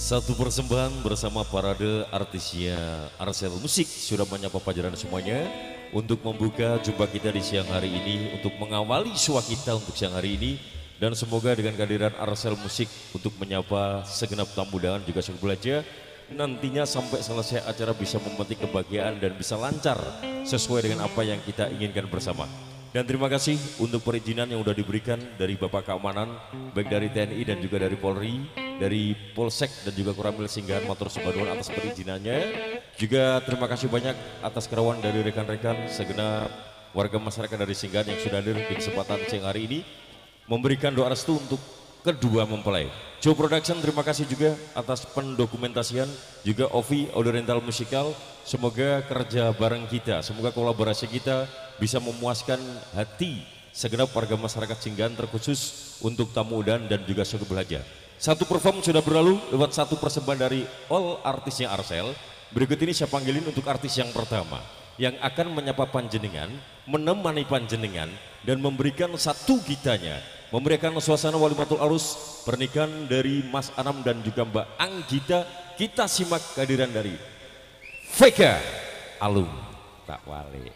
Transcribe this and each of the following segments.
Satu persembahan bersama parade artisnya Arsel Musik sudah menyapa pelajaran semuanya untuk membuka jumpa kita di siang hari ini, untuk mengawali suah kita untuk siang hari ini, dan semoga dengan kehadiran Arsel Musik untuk menyapa segenap tamu dan juga segenap belajar nantinya sampai selesai acara bisa memetik kebahagiaan dan bisa lancar sesuai dengan apa yang kita inginkan bersama. Dan terima kasih untuk perizinan yang sudah diberikan dari Bapak Keamanan, baik dari TNI dan juga dari Polri, dari Polsek dan juga Koramil Singgahan Motor Sebaduan atas perizinannya. Juga terima kasih banyak atas kerawan dari rekan-rekan segenap warga masyarakat dari Singgahan yang sudah hadir di kesempatan siang hari ini, memberikan doa restu untuk kedua mempelai. Joe Production terima kasih juga atas pendokumentasian, juga Ovi Audio Rental Musikal. Semoga kerja bareng kita, semoga kolaborasi kita bisa memuaskan hati segenap warga masyarakat Singgahan, terkhusus untuk tamu undangan dan juga seluruh belajar. Satu perform sudah berlalu lewat satu persembahan dari all artisnya Arsel. Berikut ini saya panggilin untuk artis yang pertama yang akan menyapa panjenengan, menemani panjenengan dan memberikan satu gitanya, memberikan suasana walimatul arus pernikahan dari Mas Anam dan juga Mbak Anggita. Kita simak kehadiran dari Vega Alum Tak Wale.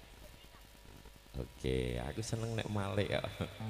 Oke, aku seneng nek male ya.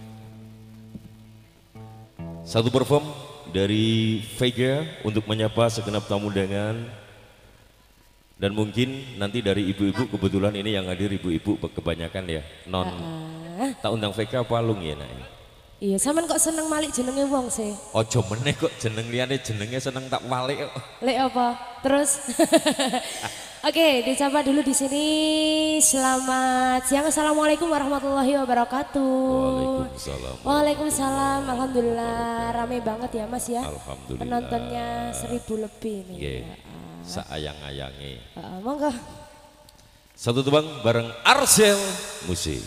Satu perform dari Vega untuk menyapa segenap tamu undangan. Dan mungkin nanti dari ibu-ibu, kebetulan ini yang hadir ibu-ibu kebanyakan ya. Non tak undang Vega palung ya nak. Iya, sampean kok seneng malik jenenge wong sih? Ojo meneh kok jeneng liyane jenenge seneng tak wale kok. Lek apa? Terus Oke, disapa dulu di sini. Selamat siang. Assalamualaikum warahmatullahi wabarakatuh. Waalaikumsalam. Waalaikumsalam. Alhamdulillah rame banget ya Mas ya. Alhamdulillah. Penontonnya 1000 lebih nih. Nggih. Saayang-ayange. Monggo. Satu tebang bareng Arsel Musik.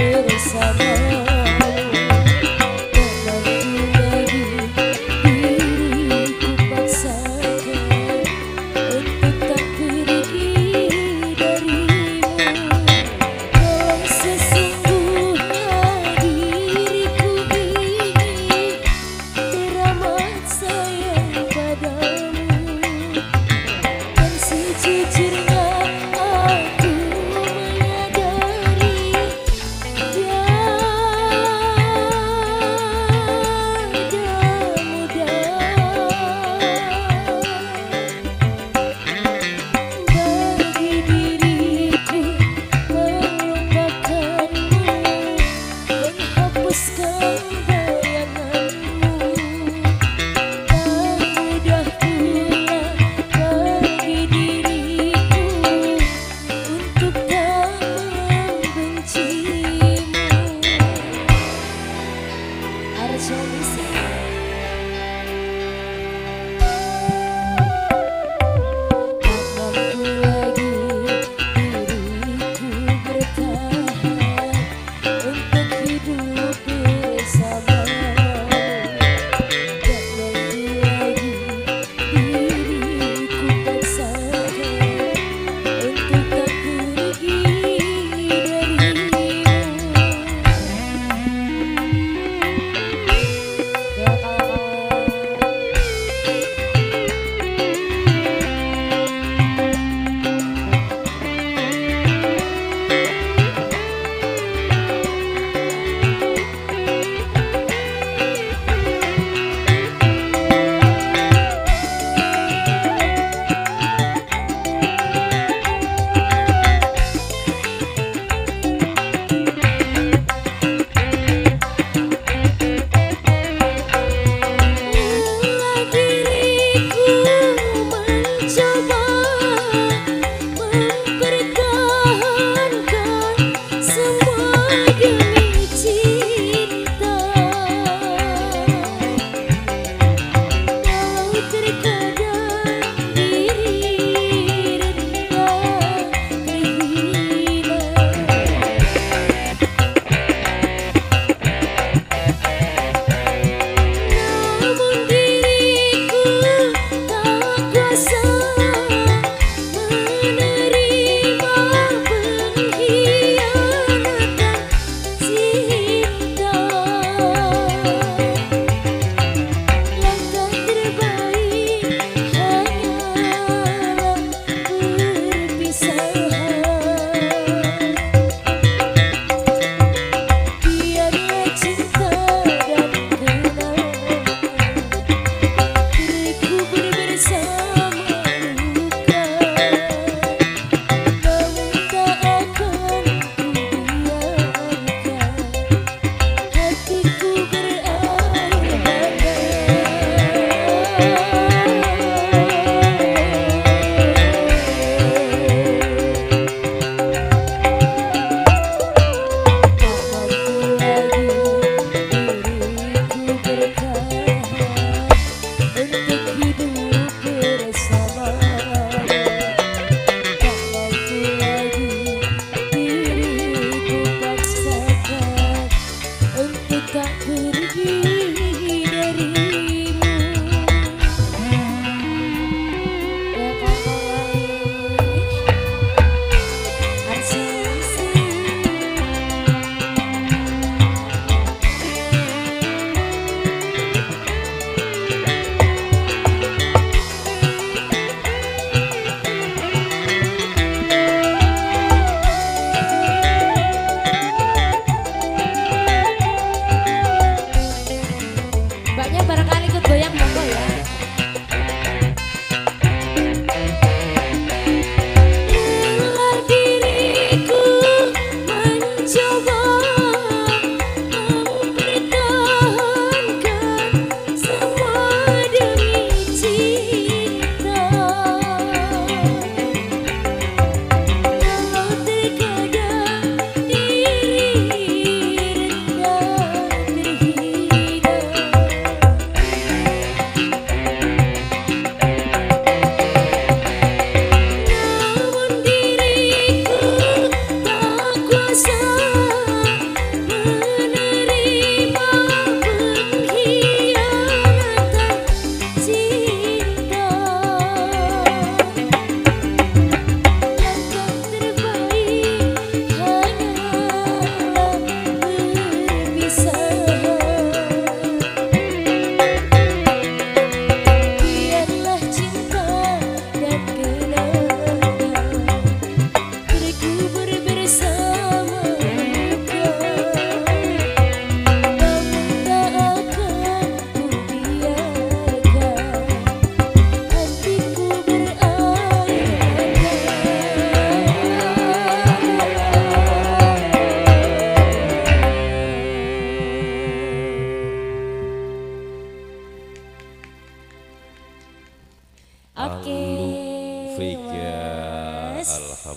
Bersama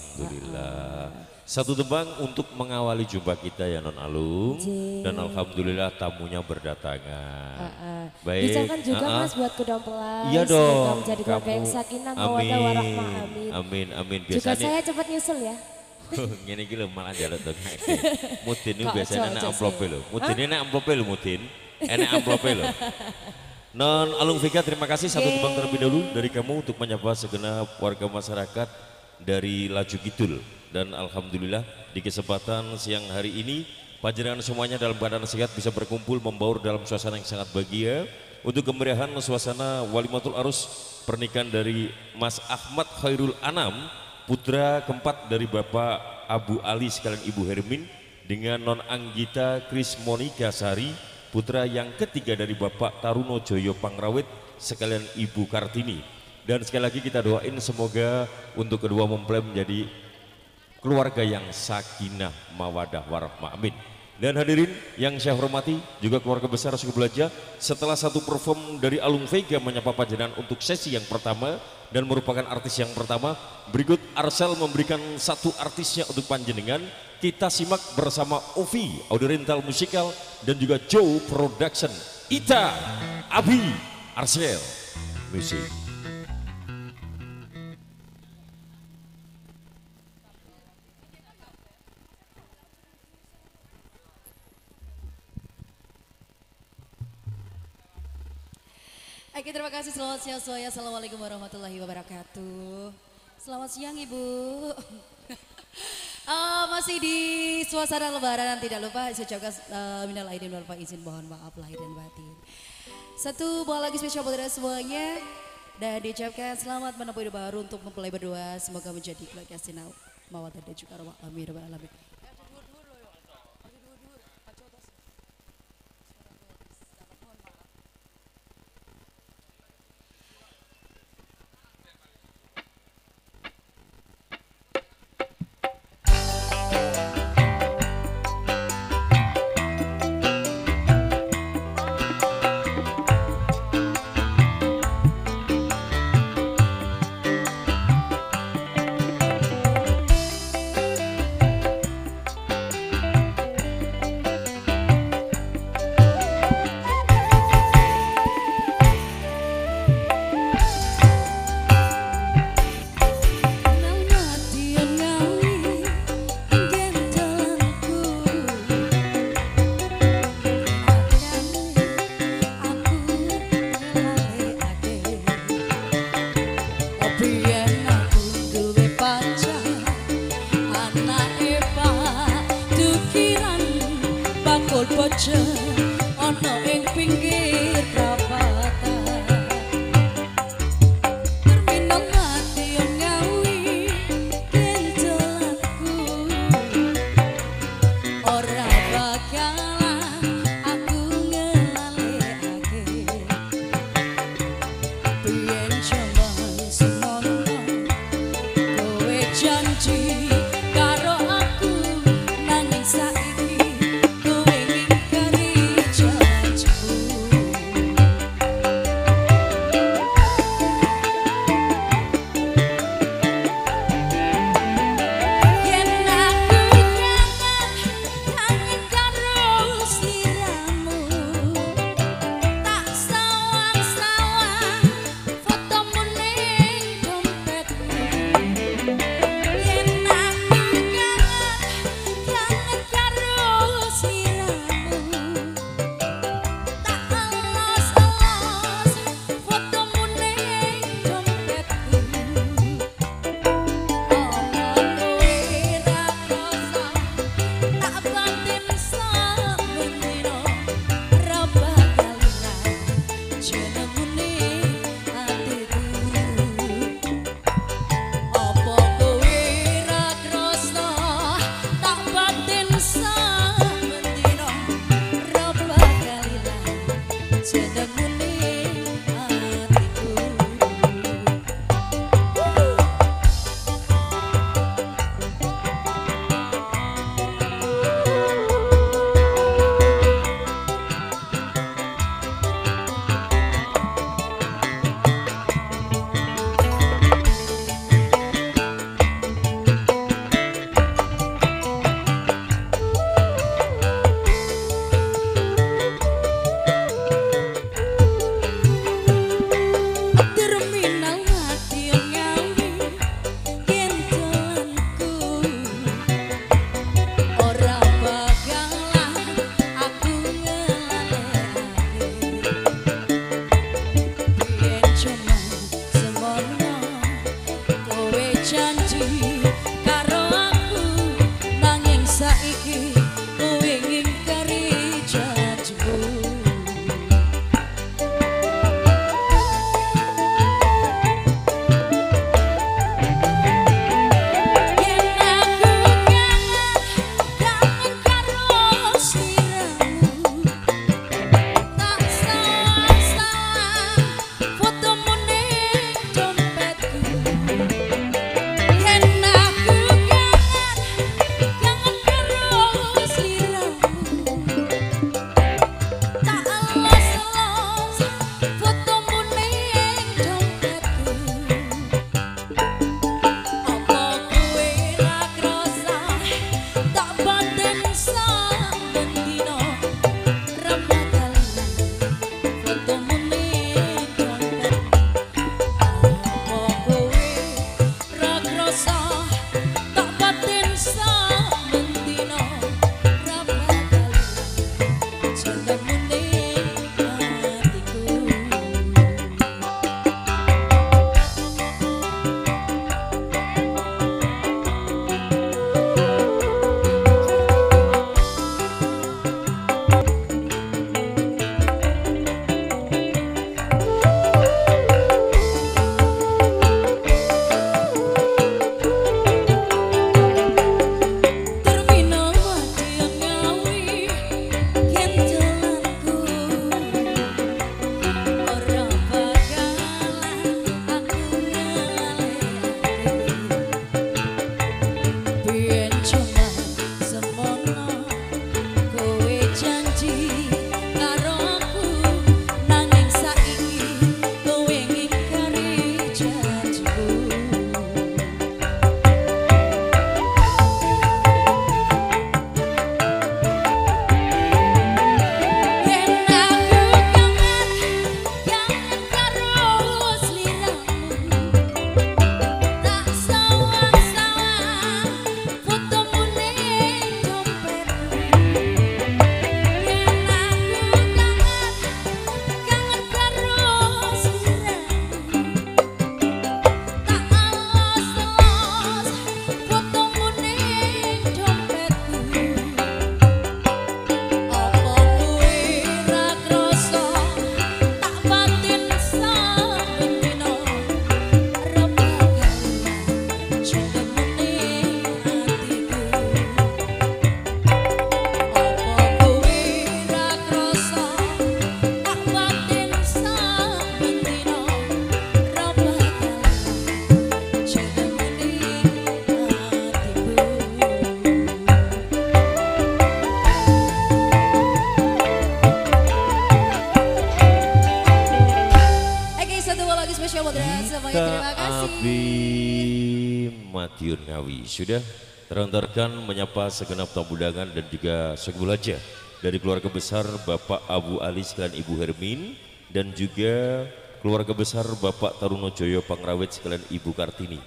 Alhamdulillah. Satu tembang untuk mengawali jumpa kita ya Non Alung. Dan alhamdulillah tamunya berdatangan. Baik. Diucapkan juga Mas buat Kudang Pelai. Iya dong. Semoga menjadi keluarga yang sakinah, mawaddah warahmah. Amin. Amin, amin. Juga Biasanya saya cepat nyusul ya. ngene iki lho malah jaluk to. Mudin itu Kok biasanya ojo nek sih? amplope lho. Mudin nek amplope lho Mudin. Enek amplope lho. Non Alung Vika, terima kasih satu tembang terlebih dahulu dari kamu untuk menyapa segenap warga masyarakat dari Laju Kidul. Dan alhamdulillah di kesempatan siang hari ini panjenengan semuanya dalam keadaan sehat bisa berkumpul membaur dalam suasana yang sangat bahagia untuk kemeriahan suasana Walimatul Arus pernikahan dari Mas Ahmad Khairul Anam, putra keempat dari Bapak Abu Ali sekalian Ibu Hermin, dengan Non Anggita Kris Monika Sari, putra yang ketiga dari Bapak Taruno Joyo Pangrawit sekalian Ibu Kartini. Dan sekali lagi kita doain semoga untuk kedua mempelai menjadi keluarga yang sakinah mawadah warahmah, amin. Dan hadirin yang saya hormati juga keluarga besar Suku Belaja, setelah satu perform dari Alung Vega menyapa panjenengan untuk sesi yang pertama dan merupakan artis yang pertama, berikut Arsel memberikan satu artisnya untuk panjenengan. Kita simak bersama Ovi Audio Rental Musikal dan juga Joe Production. Ita Abi Arsel Musik. Oke, terima kasih. Selamat siang semuanya. Assalamualaikum warahmatullahi wabarakatuh. Selamat siang Ibu. Masih di suasana lebaran, tidak lupa saya ucapkan minal aidin wal faizin, mohon maaf lahir dan batin. Satu buah lagi spesial buat semuanya dan diucapkan selamat menempuh hidup baru untuk mempelai berdua. Semoga menjadi keluarga sinau mawaddah dan juga rahmah. Amin ya rabbal alamin. Ono ing pinggir perapatan terminal mati yang ngawi yen dolanku ora bakalan aku ngelalekake biyen jaman semono kowe janji karo aku nanging saiki kowe ngingkari Madiun Ngawi. Sudah terantarkan menyapa segenap tamu undangan dan juga segulaja dari keluarga besar Bapak Abu Ali sekalian Ibu Hermin dan juga keluarga besar Bapak Taruno Joyo Pangrawit sekalian Ibu Kartini.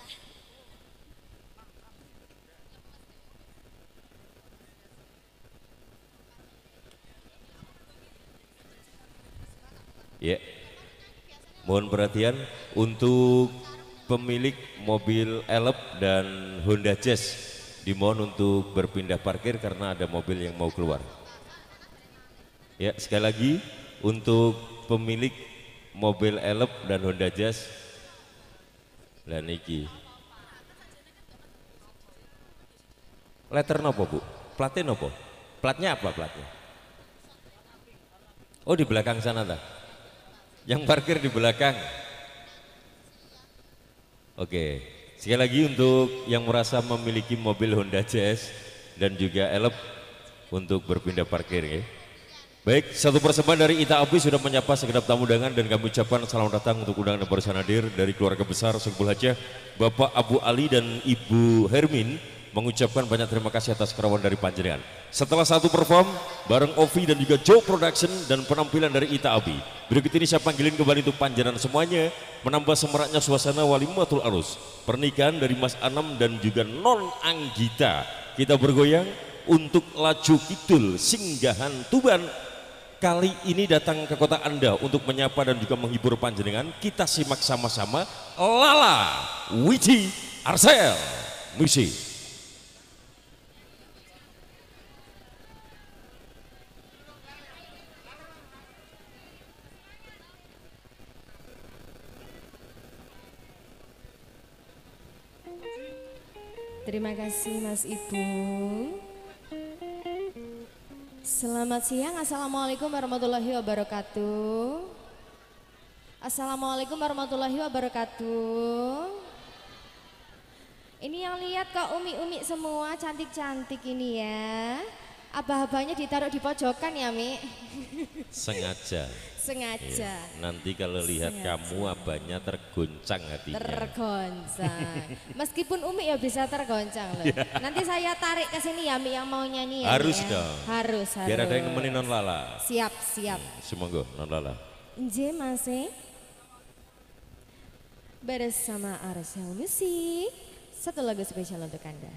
Ya, mohon perhatian untuk pemilik mobil Elep dan Honda Jazz dimohon untuk berpindah parkir karena ada mobil yang mau keluar. Ya, sekali lagi untuk pemilik mobil Elep dan Honda Jazz dan iki letter nopo Bu? Platnya nopo? Platnya apa platnya? Oh di belakang sana tak? Yang parkir di belakang. Oke, sekali lagi untuk yang merasa memiliki mobil Honda Jazz dan juga Elep untuk berpindah parkir ya. Baik, satu persembahan dari Ita Abi sudah menyapa segenap tamu undangan dan kami ucapkan selamat datang untuk undangan yang barusan hadir dari keluarga besar Sukbul Hajah Bapak Abu Ali dan Ibu Hermin mengucapkan banyak terima kasih atas kerawan dari panjenengan. Setelah satu perform bareng Ovi dan juga Joe Production dan penampilan dari Ita Abi, berikut ini saya panggilin kembali untuk panjenengan semuanya menambah semaraknya suasana walimatul arus pernikahan dari Mas Anam dan juga Non Anggita. Kita bergoyang untuk laju kidul singgahan Tuban. Kali ini datang ke kota Anda untuk menyapa dan juga menghibur panjenengan. Kita simak sama-sama Lala Wiji Arsel Musik. Terima kasih Mas Ibu. Selamat siang, Assalamualaikum warahmatullahi wabarakatuh. Assalamualaikum warahmatullahi wabarakatuh. Ini yang lihat kok umi-umi semua cantik-cantik ini ya. Abah-abahnya ditaruh di pojokan ya Mi? Sengaja. Sengaja. Ya, nanti kalau lihat kamu abahnya tergoncang hatinya. Tergoncang. Meskipun Umi ya bisa tergoncang loh. Nanti saya tarik ke sini ya Mi yang mau nyanyi ya. Harus Mi, ya? dong. Harus. Biar ada yang nemenin Non Lala. Siap, siap. Semoga Non Lala. Nje masih bersama Arsel Musik. Satu lagu spesial untuk Anda.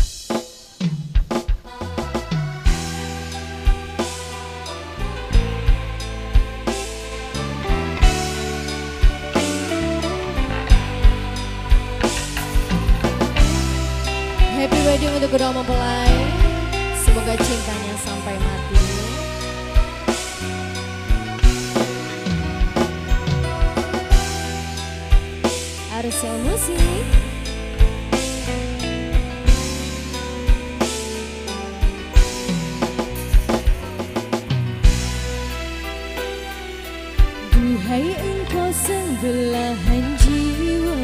Happy wedding untuk kedua mempelai. Semoga cintanya sampai mati. Arsel Musik. Duhai engkau sebelahan jiwa,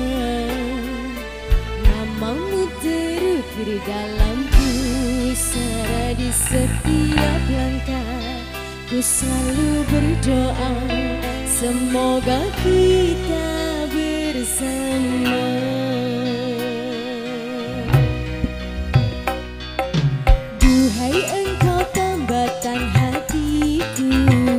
namamu terukir dalam pusara di setiap langkah. Ku selalu berdoa semoga kita bersama. Duhai engkau tambatan hatiku,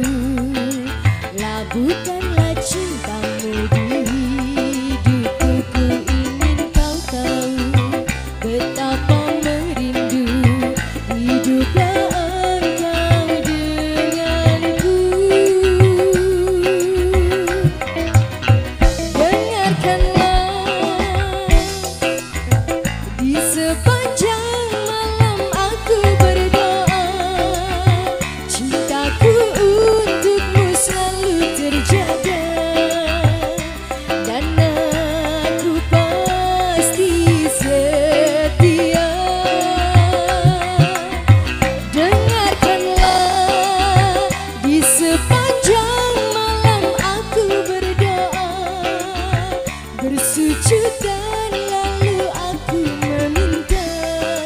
labuhkanlah cintamu di hidupku. Ku ingin kau tahu betapa merindu hiduplah engkau denganku. Dengarkanlah di sepanjang malam aku berdoa, cintaku untukmu selalu terjaga, dan aku pasti setia. Dengarkanlah di sepanjang malam aku berdoa, bersujud dan lalu aku meminta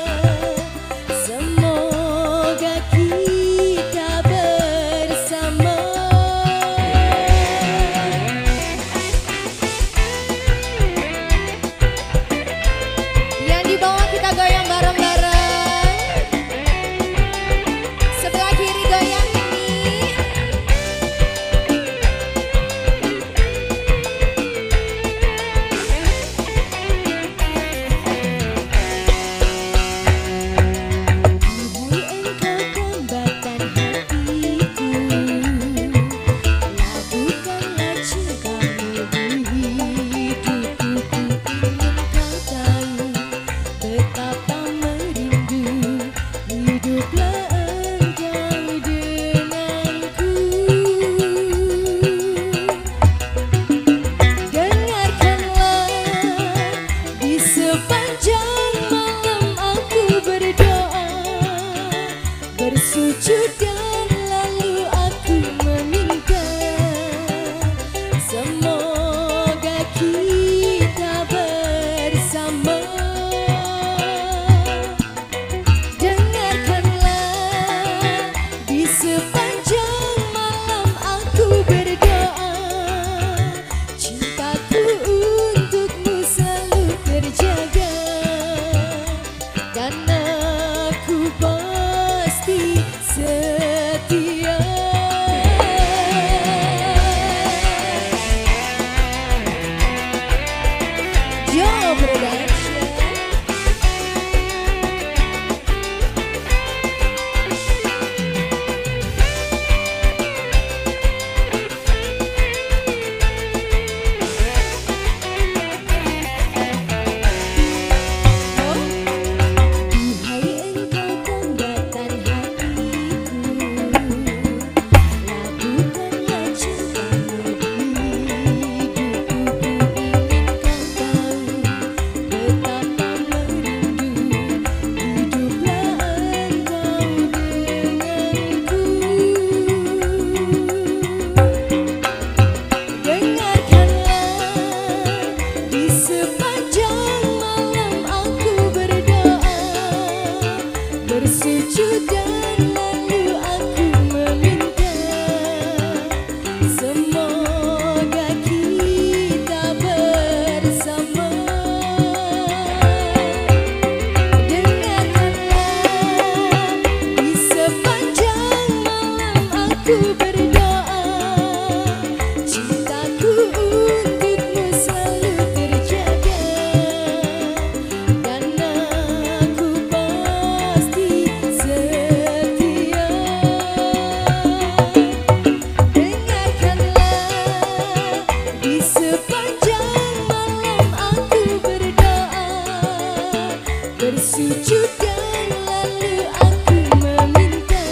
bersujud dan lalu aku meminta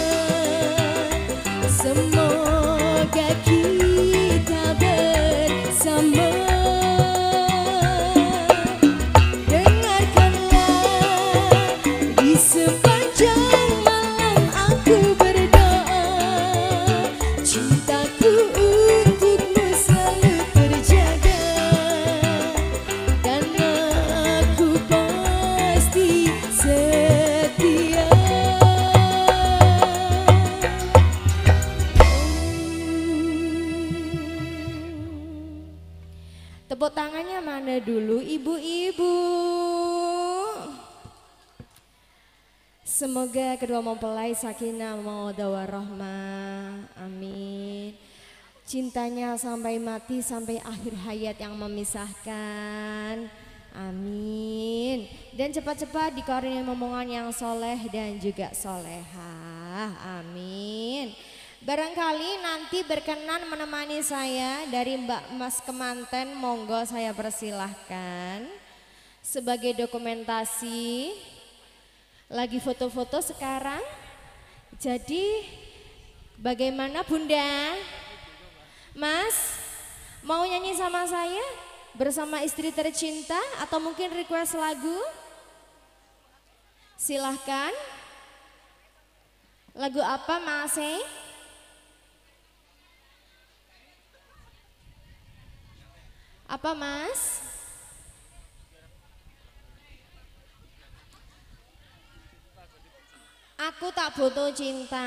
semoga kita bersama. Dengarkanlah di sepanjang malam aku berdoa, cintaku untukmu selalu terjaga, dan aku pasti setia. Tepuk tangannya mana dulu ibu-ibu. Semoga kedua mempelai sakinah mawaddah warahmah, amin. Cintanya sampai mati, sampai akhir hayat yang memisahkan, amin. Dan cepat-cepat dikaruniai momongan yang soleh dan juga solehah, amin. Barangkali nanti berkenan menemani saya dari Mbak Mas Kemanten, monggo saya persilahkan sebagai dokumentasi. Lagi foto-foto sekarang. Jadi bagaimana Bunda? Mas, mau nyanyi sama saya bersama istri tercinta atau mungkin request lagu? Silahkan. Lagu apa Mas? Apa Mas? Aku tak butuh cinta.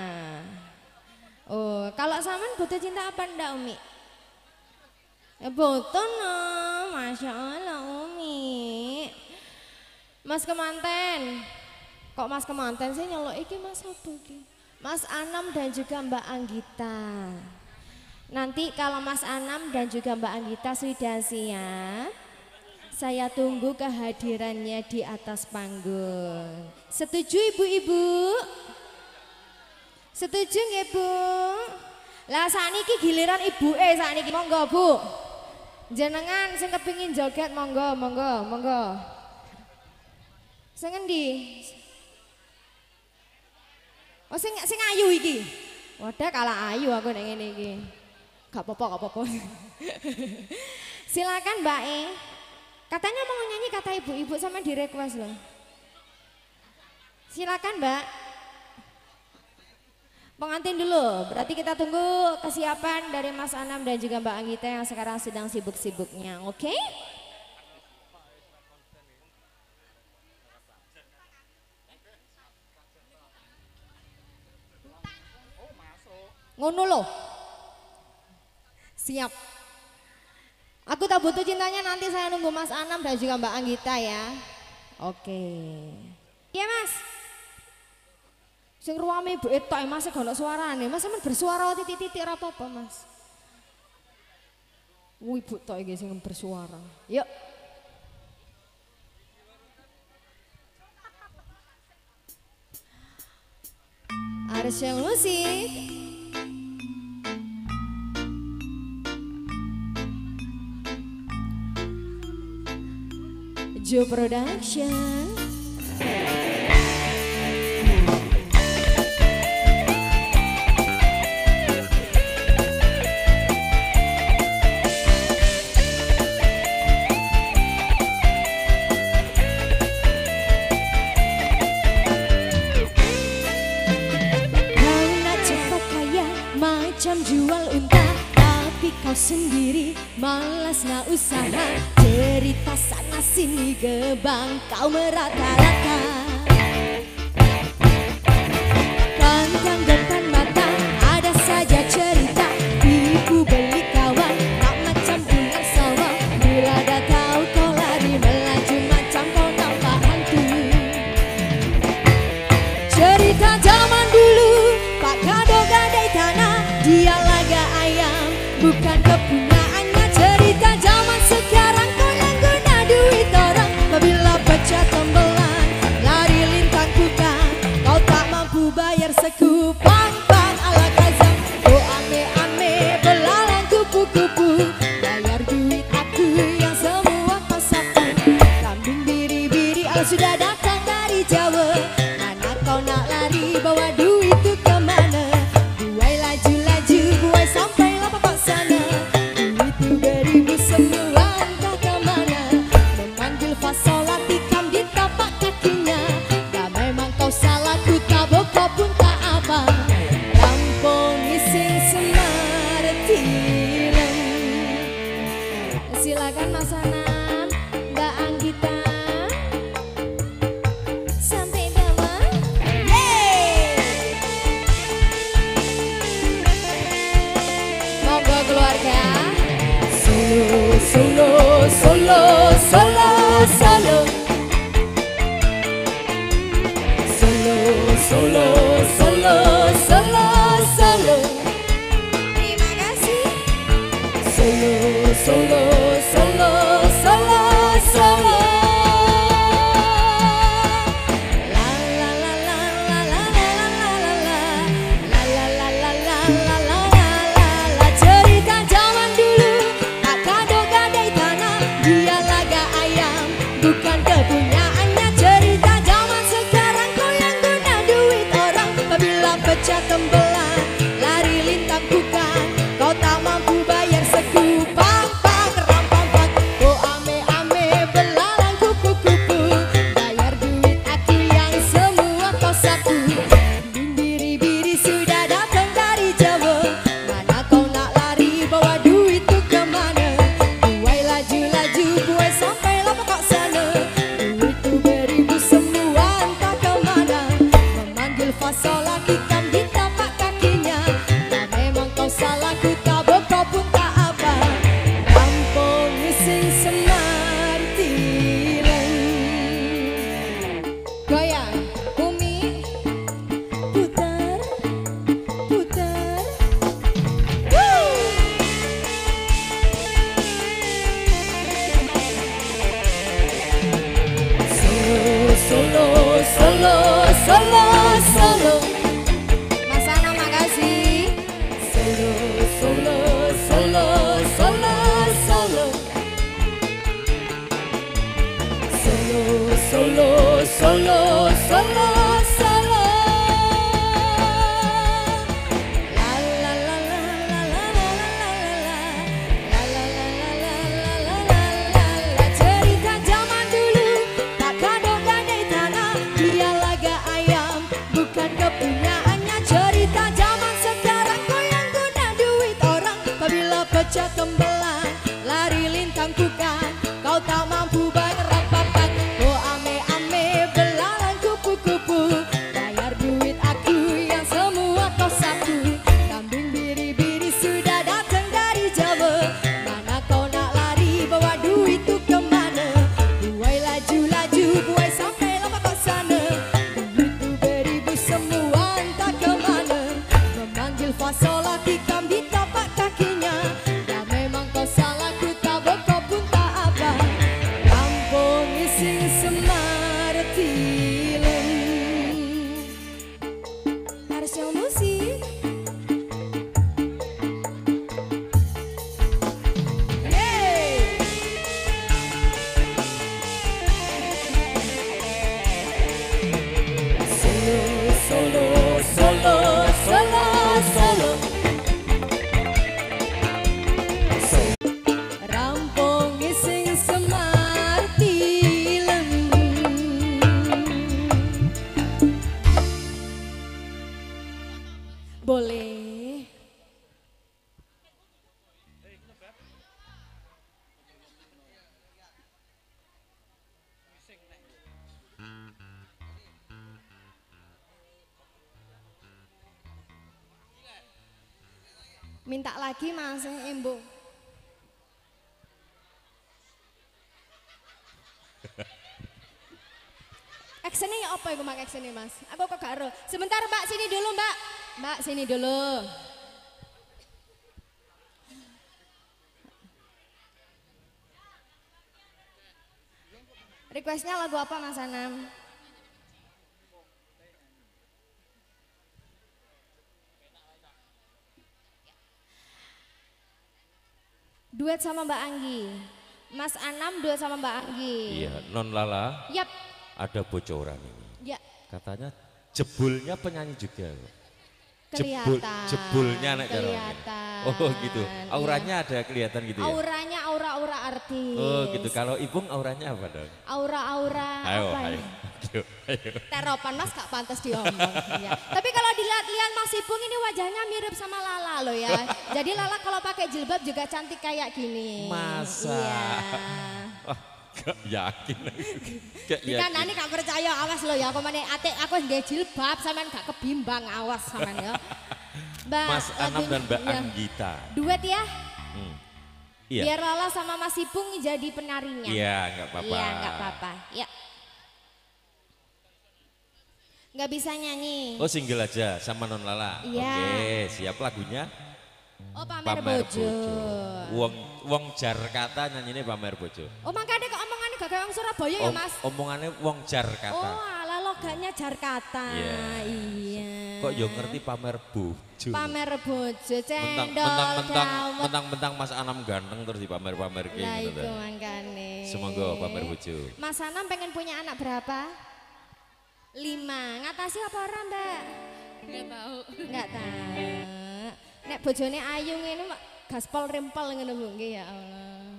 Oh, kalau Saman butuh cinta apa ndak Umi? Ya butuh no, Masya Allah Umi. Mas Kemanten, kok Mas Kemanten sih nyelok iki Mas apa iki? Mas Anam dan juga Mbak Anggita. Nanti kalau Mas Anam dan juga Mbak Anggita sudah siap, saya tunggu kehadirannya di atas panggung. Setuju ibu-ibu? Setuju nggih Bu? Lah sakniki giliran ibuke sakniki, monggo Bu. Jenengan sing kepingin joget monggo, monggo, monggo. Sing endi? Oh sing ayu iki. Wadah kalah ayu aku nek ngene iki. Gak apa-apa, gak apa-apa. Silakan Mbak E. Katanya mau nyanyi kata ibu-ibu sama di request loh. Silakan Mbak. Pengantin dulu, berarti kita tunggu kesiapan dari Mas Anam dan juga Mbak Anggita yang sekarang sedang sibuk-sibuknya, oke? Ngono loh. Siap. Aku tak butuh cintanya, nanti saya nunggu Mas Anam dan juga Mbak Anggita ya. Oke. Iya Mas. Sing ruame ibu etok Mas gak ono suarane. Mas sampean bersuara titik-titik ora apa-apa Mas. Ibu tok iki sing bersuara. Yuk. Arsyil Musik. Jo Production. Macam jual unta, tapi kau sendiri malas na usaha. Cerita sana sini gebang kau merata-rata. Pantang depan mata ada saja cerita. Ibu beli kawan tak macam ular sawah. Bila dah tahu kau lari melaju macam kau nampak hantu. Cerita zaman dulu Pak Kado gadai tanah. Dia laga ayam, bukan kepunyaannya. Cerita zaman sekarang kau yang guna duit orang. Apabila pecah tembelan, lari lintang bukan. Kau tak mampu bayar sekupang pang ala kazam. Oh ame-ame belalang kupu-kupu. Bayar duit aku yang semua kau sapu. Kambing biri-biri ala sudah datang. dari Jawa. Mana kau nak lari bawa duit itu kemana? Buai laju-laju, buai sampailah pokok sana. Duit itu beribu semua entah kemana. Memanggil fasolat tikam di tapak kakinya. Ya memang kau salah, ku tabok kau pun tak apa. Kampung Ising Semar Tilem. Silakan Mas Anam, Mbak Anggita. Sampai bawah. Yeay. Monggo keluarga. Solo, solo, solo, solo, solo. Solo, solo, solo, solo, solo. Terima kasih. Solo, solo, solo, solo, solo. La la la la la la la la la la la la la la la la la. Cerita zaman dulu, tak kado gadai tanah, dia laga ayam, bukan kepunyaannya. Cerita zaman sekarang, kau yang guna duit orang. Apabila pecah tembelan, lari lintang bukan, kau tak mampu bayar sekupang pang rampang pang. Oh ame-ame belalang kupu-kupu, bayar duit aku yang semua kau sapu. Biri-biri sudah datang dari Jawa. Mana kau nak lari bawa duit itu kemana? Buai laju-laju, buai sampailah pokok sana. Duit itu beribu semua entah kemana. Memanggil fasola tikam di tapak kakinya. Ya memang kau salah, ku tabok kau pun tak apa. Kampung Ising Semar Tilem. Goyang, Umi, putar, putar. Woo! Solo, solo, solo, solo. Mas Anam makasih. Solo, solo, solo, solo, solo. Solo, solo, solo, solo, solo. La la la la la la la la la la la la la la la. Cerita zaman dulu, tak kado gadai tanah, dia laga ayam, bukan kepunyaannya. Cerita zaman sekarang, kau yang guna duit orang. Apabila pecah tembelan, lari lintang bukan, kau tak mampu bayar rampakan. Oh ame-ame belalang kupu-kupu, bayar duit aku yang semua kau sapu. Kambing biri-biri sudah datang dari Jawa. Mana kau nak lari bawa duit itu kemana? Buai laju-laju, buai sampailah pokok sana. Duit itu beribu semua entah kemana. Memanggil fasola tikam di tapak kakinya. Ya memang kau salah, ku tabok kau pun tak apa. Kampung Ising Semar Tilem. Harusnya musik. Yeay. Solo, solo, solo, solo, solo. Rampung Ising Semar Tilem. Boleh. Minta lagi Mas Embo. Actionnya ya apa itu mak actionnya Mas? Aku kok gak ero. Sebentar Mbak, sini dulu Mbak. Mbak sini dulu. Requestnya lagu apa Mas Anam? Duet sama Mbak Anggi. Mas Anam duet sama Mbak Anggi. Iya, Non Lala. Yap. ada bocoran ini. Ya. Katanya jebulnya penyanyi juga. Kelihatan. Jebulnya anak jarang. Kelihatan. Oh gitu. Auranya ya. ada kelihatan gitu ya. Auranya aura-aura artis. Oh gitu. Kalau Ipung auranya apa dong? Aura-aura Ayo, apa ayo. ya? Ayo. Teropan Mas gak pantas diomong. Ya. Tapi kalau dilihat-lihat Mas Ipung ini wajahnya mirip sama Lala loh ya. Jadi Lala kalau pakai jilbab juga cantik kayak gini. Masa? Iya. Gak yakin. Gak Jika nani gak percaya awas lo ya. Aku mana atik aku nggak jilbab sampean gak kebimbang awas sampean ya. Mas Anam dan Mbak ya. Anggita. Duet ya. Iya. Biar Lala sama Mas Ipung jadi penarinya. Iya nggak apa-apa. Iya nggak apa-apa. Ya. Nggak bisa nyanyi. Oh single aja sama Non Lala. Iya. Oke siap lagunya. Oh pamer bojo. Wong Jarkata nyanyinya pamer bojo. Oh makanya kok omongannya gak kayak orang Surabaya ya Mas? Omongannya Wong Jarkata. Oh ala logatnya Jarkata. Iya. Kok yo ngerti pamer bojo. Pamer bojo cendol dawet. Mentang-mentang Mas Anam ganteng terus dipamer-pamer kayak Lah gitu. itu makanya. Semoga pamer bojo. Mas Anam pengen punya anak berapa? 5. Ngatasi apa orang Mbak? Nggak tahu. Nggak tahu. Nek bojone ayu ngene mak gaspol rempel ngono Bu nggih ya Allah.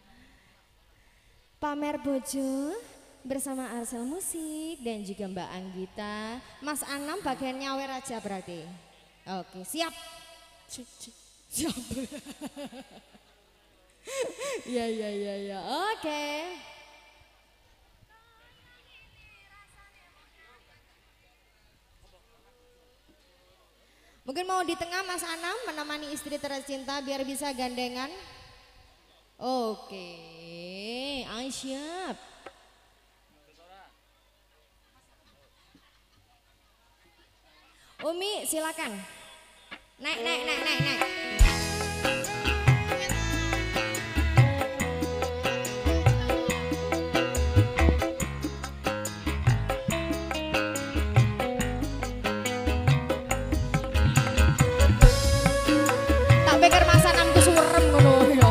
Pamer bojo bersama Arsel Musik dan juga Mbak Anggita. Mas Anam bagian nyawer aja berarti. Oke, siap. Siap. Ya. Oke. Mungkin mau di tengah Mas Anam menemani istri tercinta biar bisa gandengan. Oke, siap. Umi silakan. Naik. Tak pikir Mas Anamku surem ngono ya.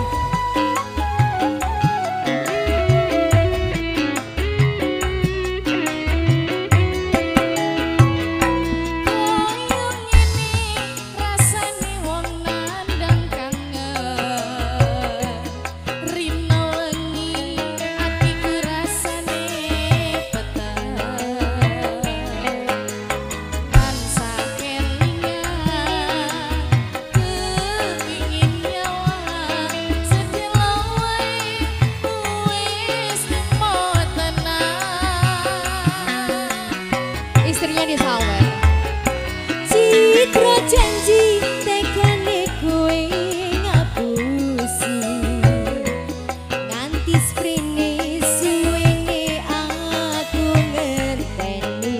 Istrinya disawer. Citra janji tekane kowe ngapusi. Nganti sprene suwene aku ngerteni.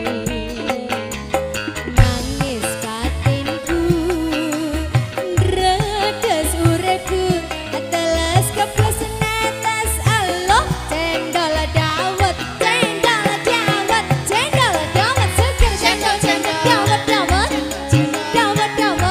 Nangis katinku redes uripku teles keples netes Allah cendol dawet seger cendol dawet dawet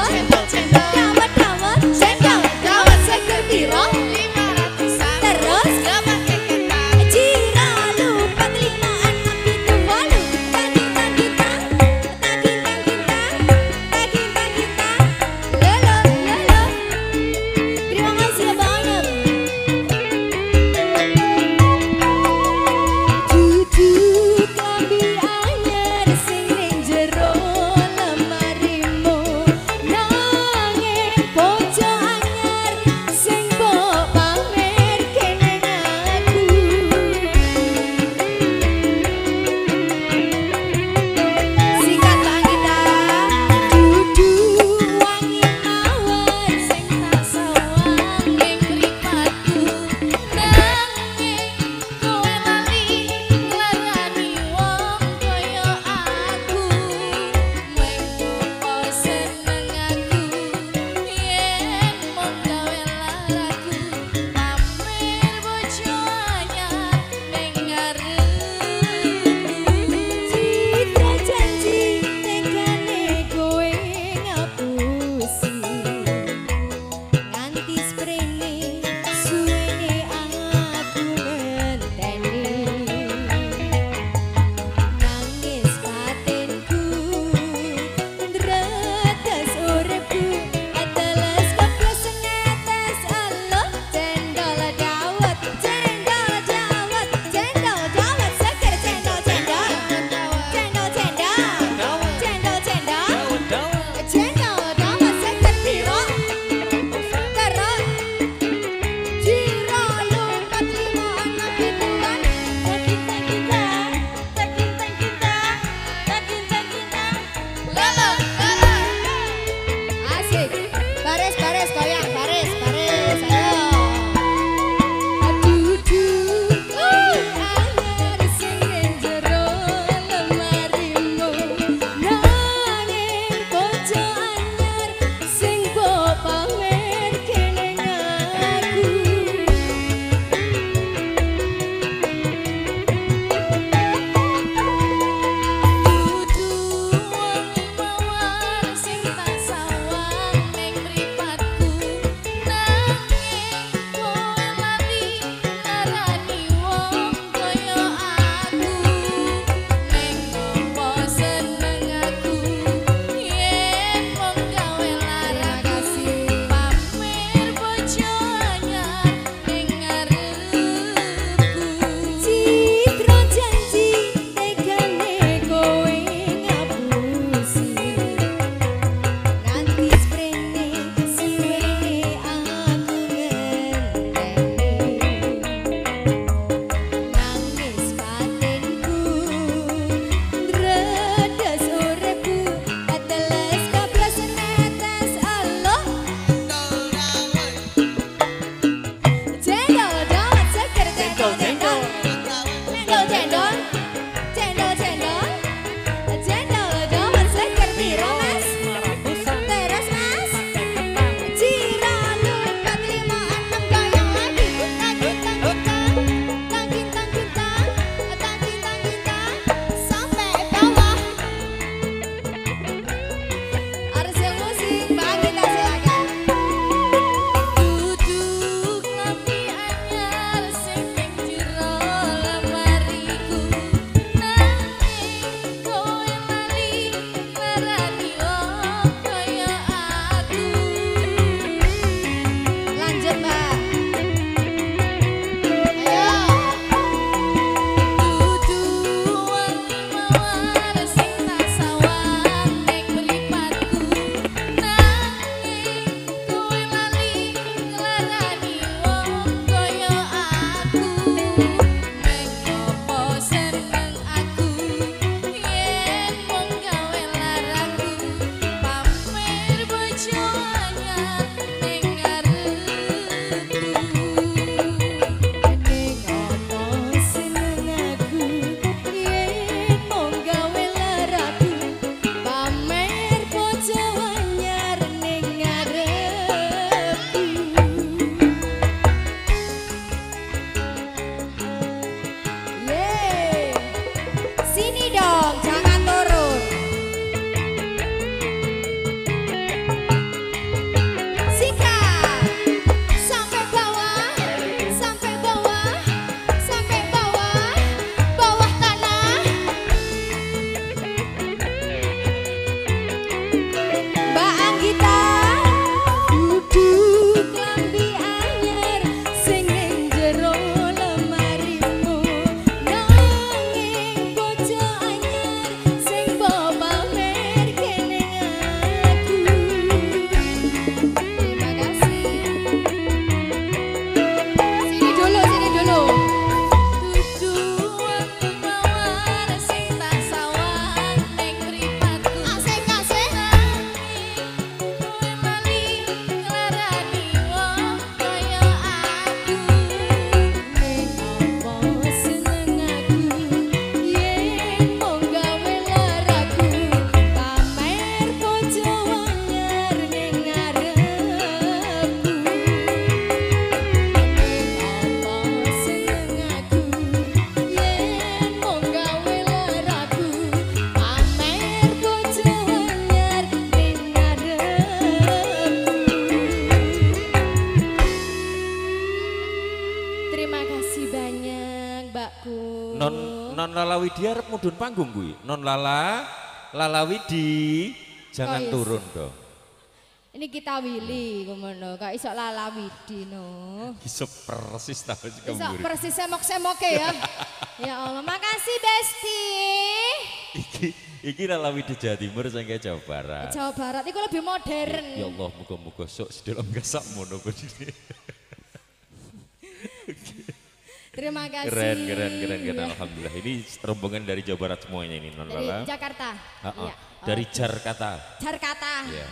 medun panggung gue. Non Lala, Lala Widi, jangan turun dong. Ini kita Willy ngono, kok iso Lala Widi no. Iso persis tahu juga. Iso persis semok-semoke ya. Ya Allah, makasih Besti. Iki Lala Widi Jawa Timur sangke Jawa Barat. Jawa Barat itu lebih modern. Ya Allah, muga-muga sok sedelok gasak mono begini. Terima kasih. Keren. Alhamdulillah. Ini rombongan dari Jawa Barat semuanya ini Non Lala. Dari Jakarta. Iya. Dari Jakarta. Jakarta. Iya.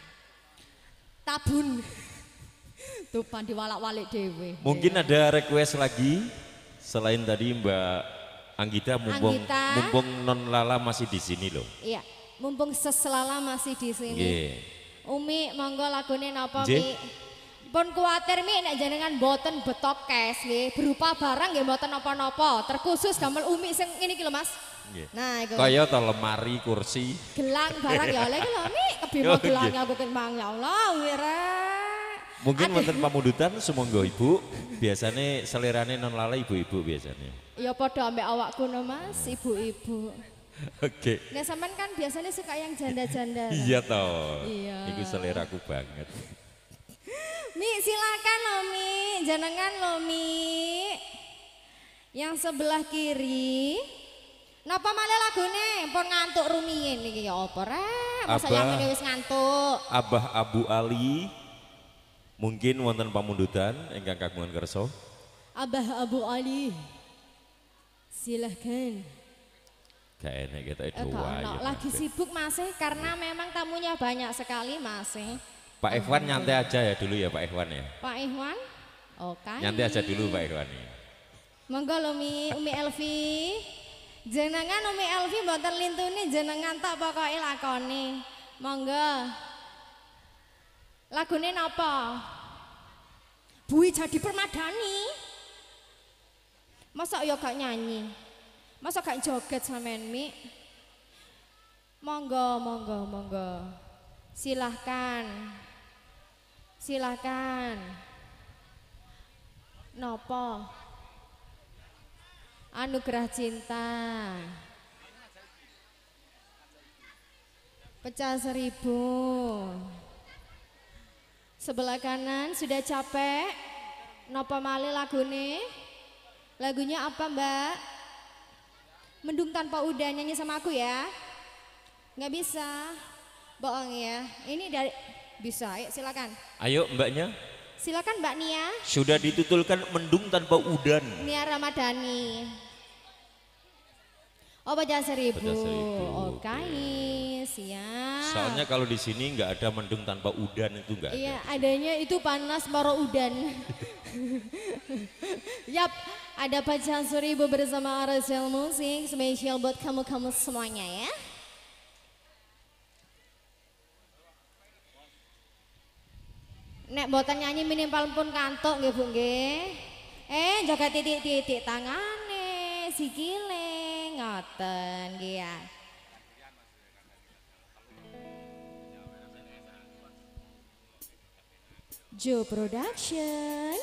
Tabun. Tupan diwalak-walik dewe. Mungkin ada request lagi selain tadi Mbak Anggita mumpung Non Lala masih di sini loh. Iya. Mumpung seselala masih di sini. Yeah. Umi monggo lagune napa Mi? Pun kuatir Mi nek jenengan boten betok cash nggih, berupa barang nggih boten napa-napa, terkhusus damel Umi sing ngene iki lho Mas. Yeah. Nah, iku. Kaya to lemari, kursi. Gelang barang ya oleh iki lho Mi, kebimo gelang aku kembang ya Allah, wira. Mungkin wonten pamundutan sumangga Ibu, biasanya selerane Non Lala ibu-ibu biasanya. Ya padha ambek awakku no Mas, ibu-ibu. Oke. Nah sampean kan biasanya suka yang janda-janda. Iya toh. Iya. Iku seleraku banget. Mi silakan lo Mi, jenengan lo Mi. Yang sebelah kiri. Napa malah lagune pun ngantuk rumiyin iki ya apa rek? Masa yang ini wis ngantuk. Abah Abu Ali. Mungkin wonten pamundutan ingkang kagungan kersa. Abah Abu Ali. Silahkan. Gak enak kita doa. Lagi sibuk masih karena memang tamunya banyak sekali masih. Pak Ikhwan nyantai aja ya dulu ya Pak Ikhwan ya. Pak Ikhwan? Oke. Nyantai aja dulu Pak Ikhwan ya. Monggo Umi Elvi. Jenengan Umi Elvi mboten lintuni jenengan tak pokoke lakoni. Monggo. Lagune napa? Bui Jadi Permadani. Masa ya gak nyanyi? Masa gak joget sampean Mi? Monggo. Silahkan. Nopo? Anugerah Cinta. Pecah 1000. Sebelah kanan sudah capek. Nopo malih lagune? Lagunya apa Mbak? Mendung Tanpa Udan, nyanyi sama aku ya. Nggak bisa. Bohong ya. Ini dari bisa. Ayo silakan. Ayo Mbaknya. Silakan Mbak Nia. Sudah ditutulkan Mendung Tanpa Udan. Nia Ramadhani. Oh Pecah 1000. Oke, siap. Soalnya kalau di sini nggak ada Mendung Tanpa Udan itu nggak ada. Iya, adanya itu panas maro udan. Yap, ada Pecah 1000 bersama Aracel Musik spesial buat kamu-kamu semuanya ya. Nek boten nyanyi minimal pun kantuk nggih Bu nggih. Jaga titik-titik tangane, sikile ngoten nggih ya. Joe Production.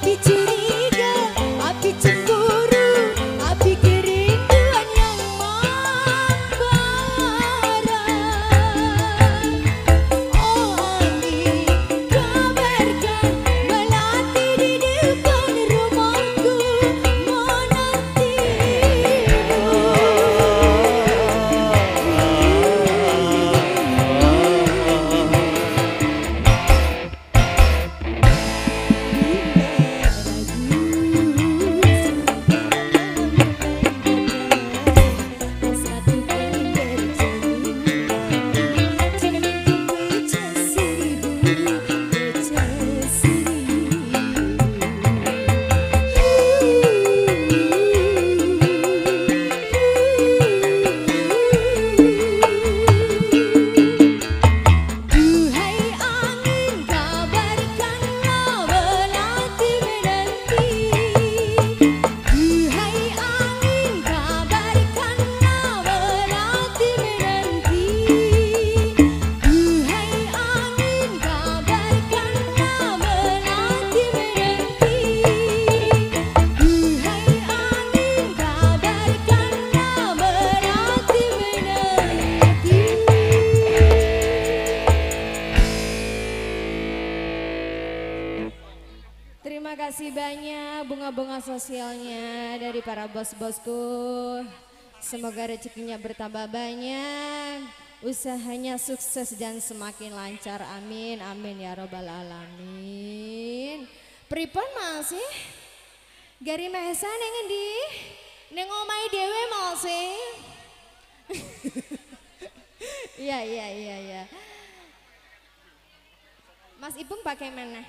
api curiga, api cemburu, api kerinduan yang membara. Oh angin, kabarkan melati di depan rumahku Terima kasih banyak bunga-bunga sosialnya dari para bos-bosku. Semoga rezekinya bertambah banyak, usahanya sukses dan semakin lancar. Amin, amin ya robbal alamin. Pripun masih? Gari Mahesa neng endi? Neng omahe dhewe masih? Iya. Mas Ipung pakai mana?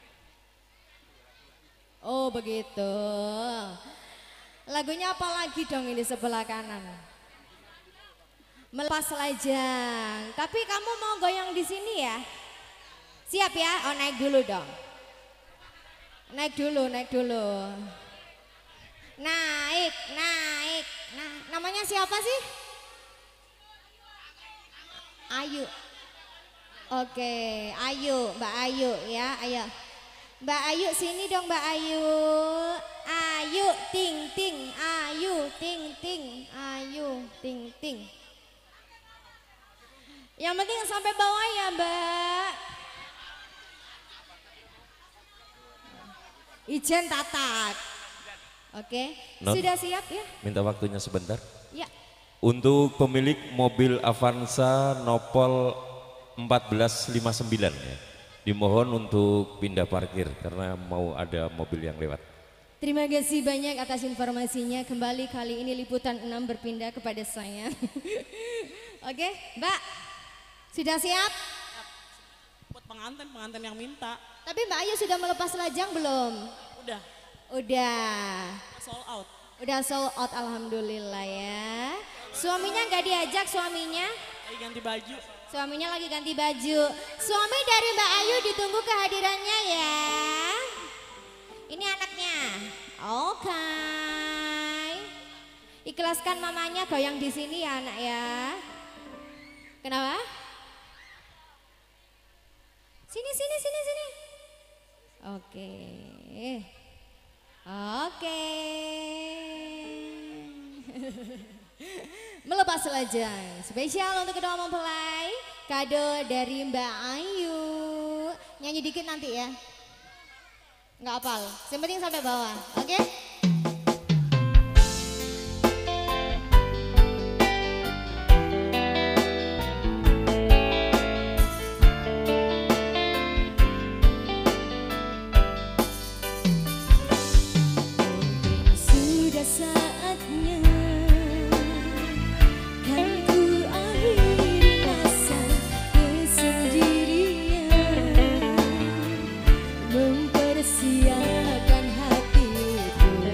Oh begitu. Lagunya apa lagi dong ini sebelah kanan? Melepas lajang. Tapi kamu mau goyang di sini ya? Siap ya? Oh naik dulu dong. Naik dulu. Naik. Nah, namanya siapa sih? Ayu. Oke, Ayu, Mbak Ayu ya, ayo. Mbak Ayu sini dong Mbak Ayu. Ayu ting ting, ayu ting ting, ayu ting ting. Yang penting sampai bawah ya Mbak. Ijen tatak. Oke, Non, sudah siap ya? minta waktunya sebentar. Ya. Untuk pemilik mobil Avanza Nopol 1459 ya, dimohon untuk pindah parkir karena mau ada mobil yang lewat. Terima kasih banyak atas informasinya. Kembali kali ini liputan 6 berpindah kepada saya. Oke, Mbak, sudah siap? Buat pengantin yang minta. Tapi Mbak Ayu sudah melepas lajang belum? Udah. Sold out. Udah sold out, alhamdulillah ya. Suaminya nggak diajak suaminya? Lagi ganti baju. Suaminya lagi ganti baju. Suami dari Mbak Ayu ditunggu kehadirannya ya. Ini anaknya. Oke. Ikhlaskan mamanya goyang di sini ya anak ya. Kenapa? Sini. Oke. Melepas lajang spesial untuk kedua mempelai, kado dari Mbak Ayu. Nyanyi dikit nanti ya. Nggak hafal, yang penting sampai bawah. Oke? Sudah saatnya kan ku akhiri masa kesendirian, mempersiapkan hatiku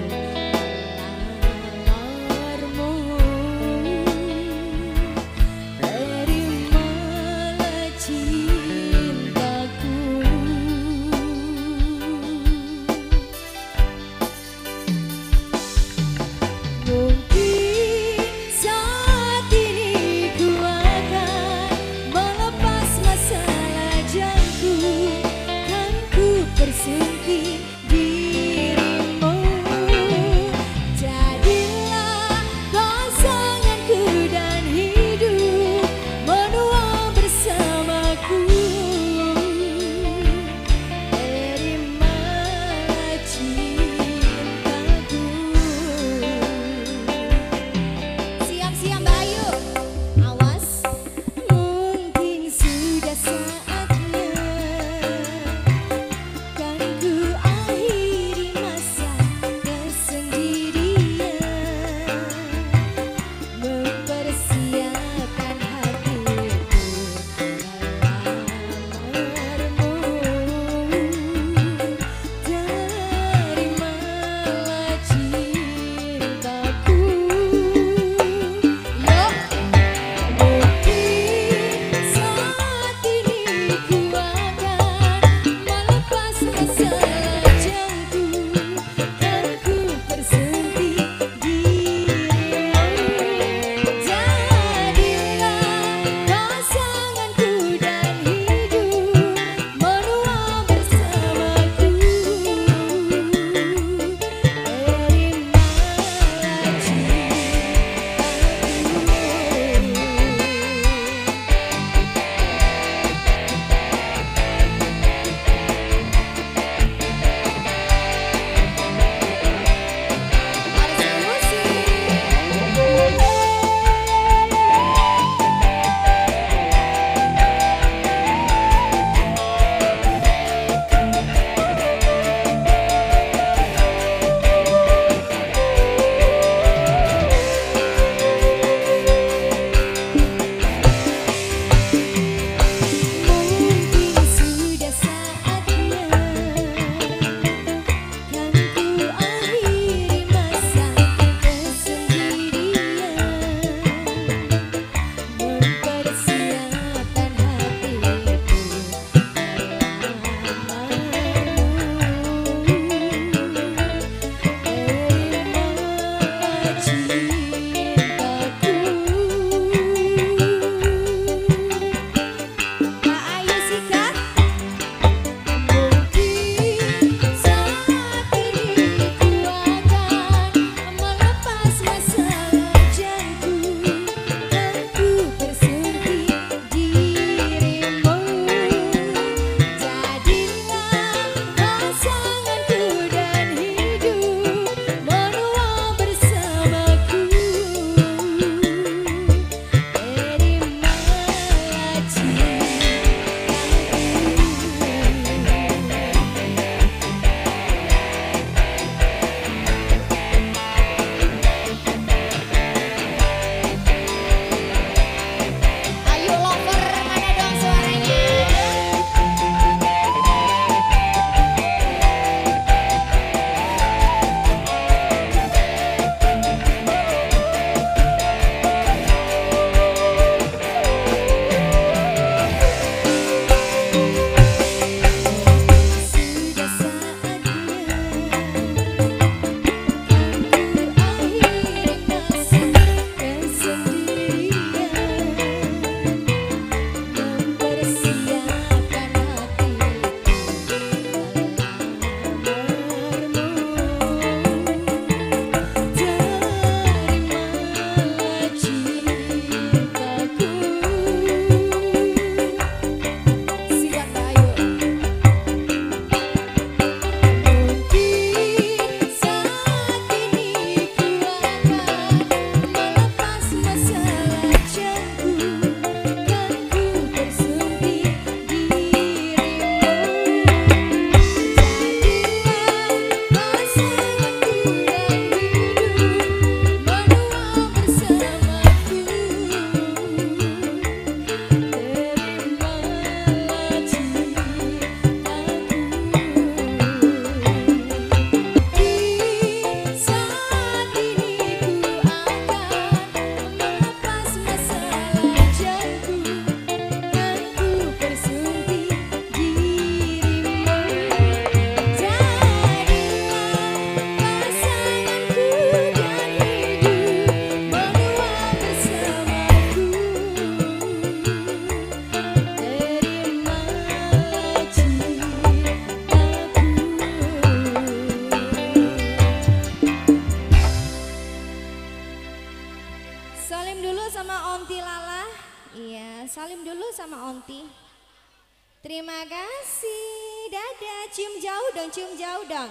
salim dulu sama Onti. Terima kasih. Dadah, cium jauh dong, cium jauh dong.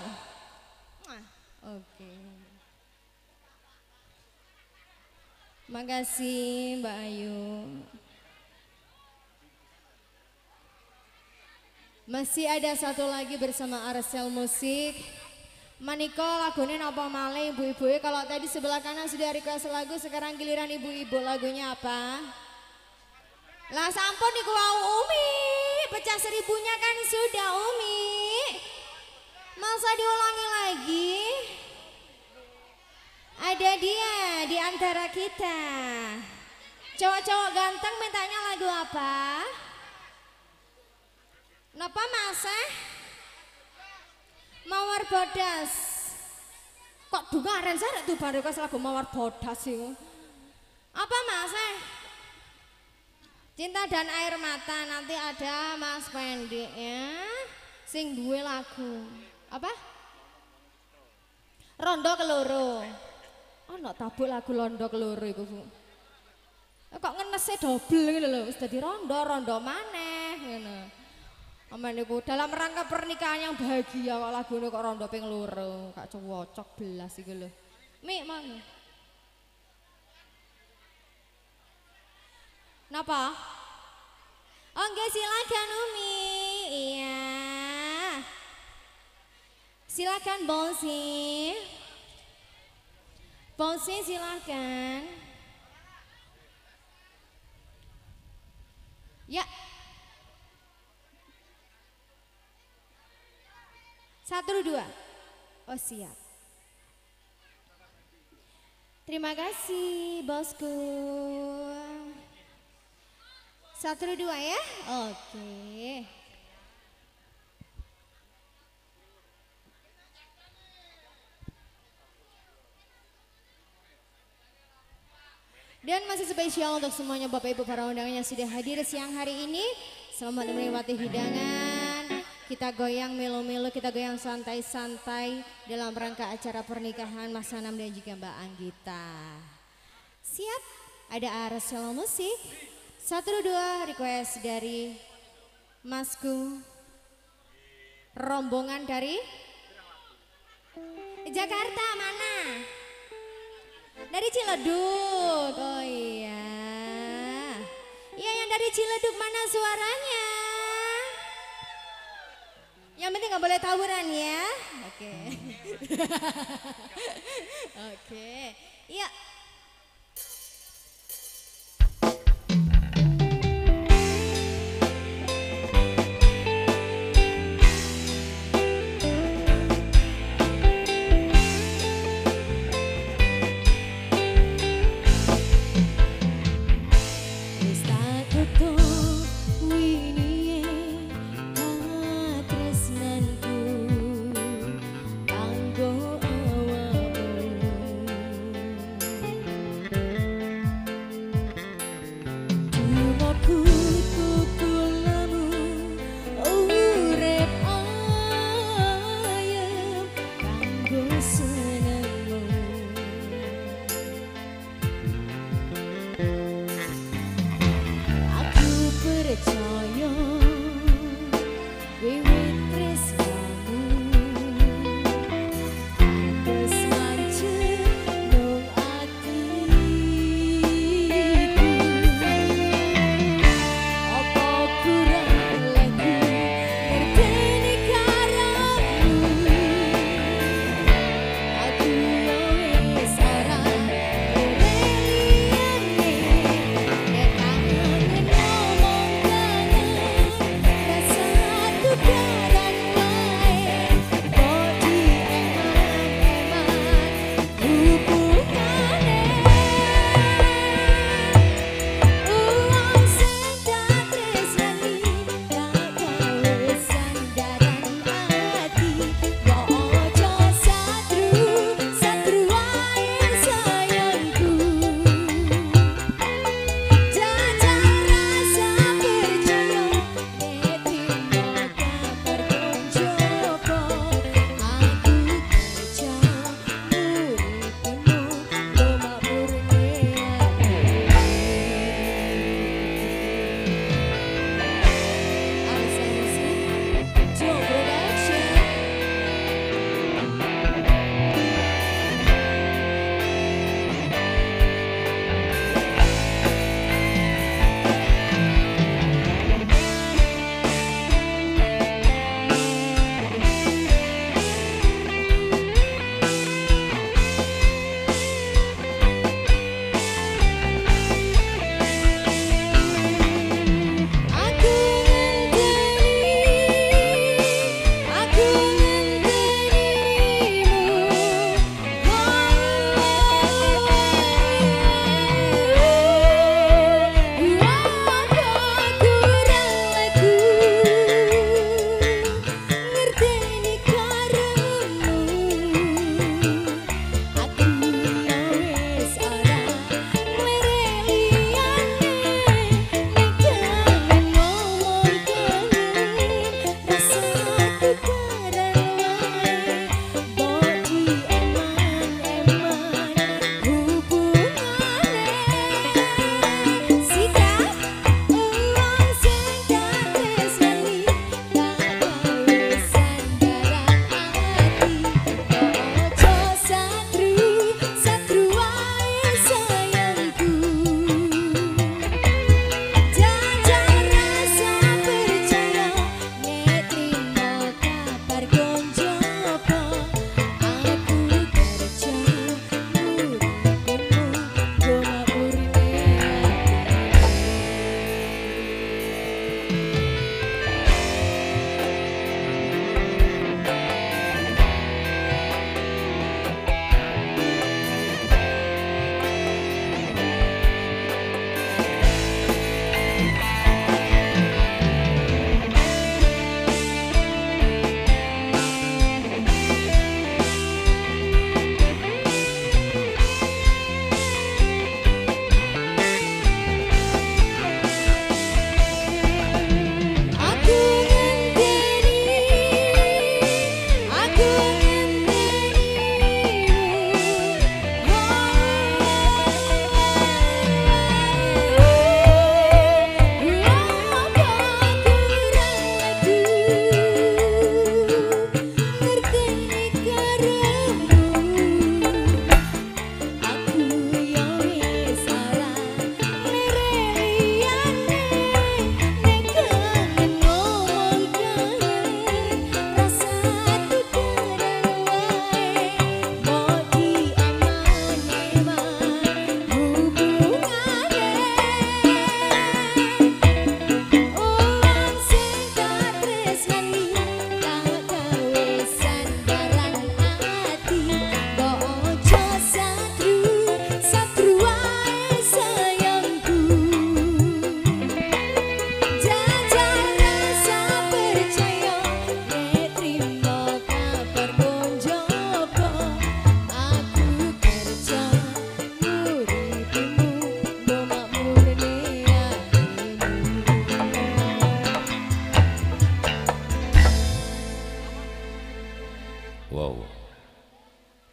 Oke. Makasih Mbak Ayu. Masih ada satu lagi bersama Arsel Musik. Maniko lagunya napa malih ibu-ibu. Kalau tadi sebelah kanan sudah request lagu, sekarang giliran ibu-ibu, lagunya apa? Lah sampun niku wau Umi, pecah seribunya kan sudah Umi. Masa diulangi lagi? Ada dia di antara kita. Cowok-cowok ganteng mintanya lagu apa? Napa Mas? Mawar Bodas. Kok dungaren saya tuh baru request lagu Mawar Bodas sih. Apa Mas? Cinta dan Air Mata. Nanti ada Mas Pendi ya. Sing duwe lagu. Apa? Rondo Keloro. Oh, no tabuk lagu Rondo Keloro iku, Bu. Kok ngenese double gitu loh. Wis dadi rondo maneh ngono. Aman niku dalam rangka pernikahan yang bahagia kok lagune kok rondo ping loro, gak cocok belas iku lho. Mik mana? Napa? Oh enggak, silakan Umi. Iya. Silakan Bonsi. Bonsi silakan. Ya. 1, 2. Oh siap. Terima kasih bosku. 1, 2 ya. Oke. Dan masih spesial untuk semuanya Bapak Ibu para undangan yang sudah hadir siang hari ini. Selamat menikmati hidangan. Kita goyang melo-melo, kita goyang santai-santai dalam rangka acara pernikahan Mas Anam dan juga Mbak Anggita. Siap? Ada Arsel Musik. 1, 2 request dari Masku. Rombongan dari Jakarta mana? Dari Ciledug. Oh iya. Iya, yang dari Ciledug mana suaranya? Yang penting nggak boleh tawuran ya. Oke. Oke. Iya.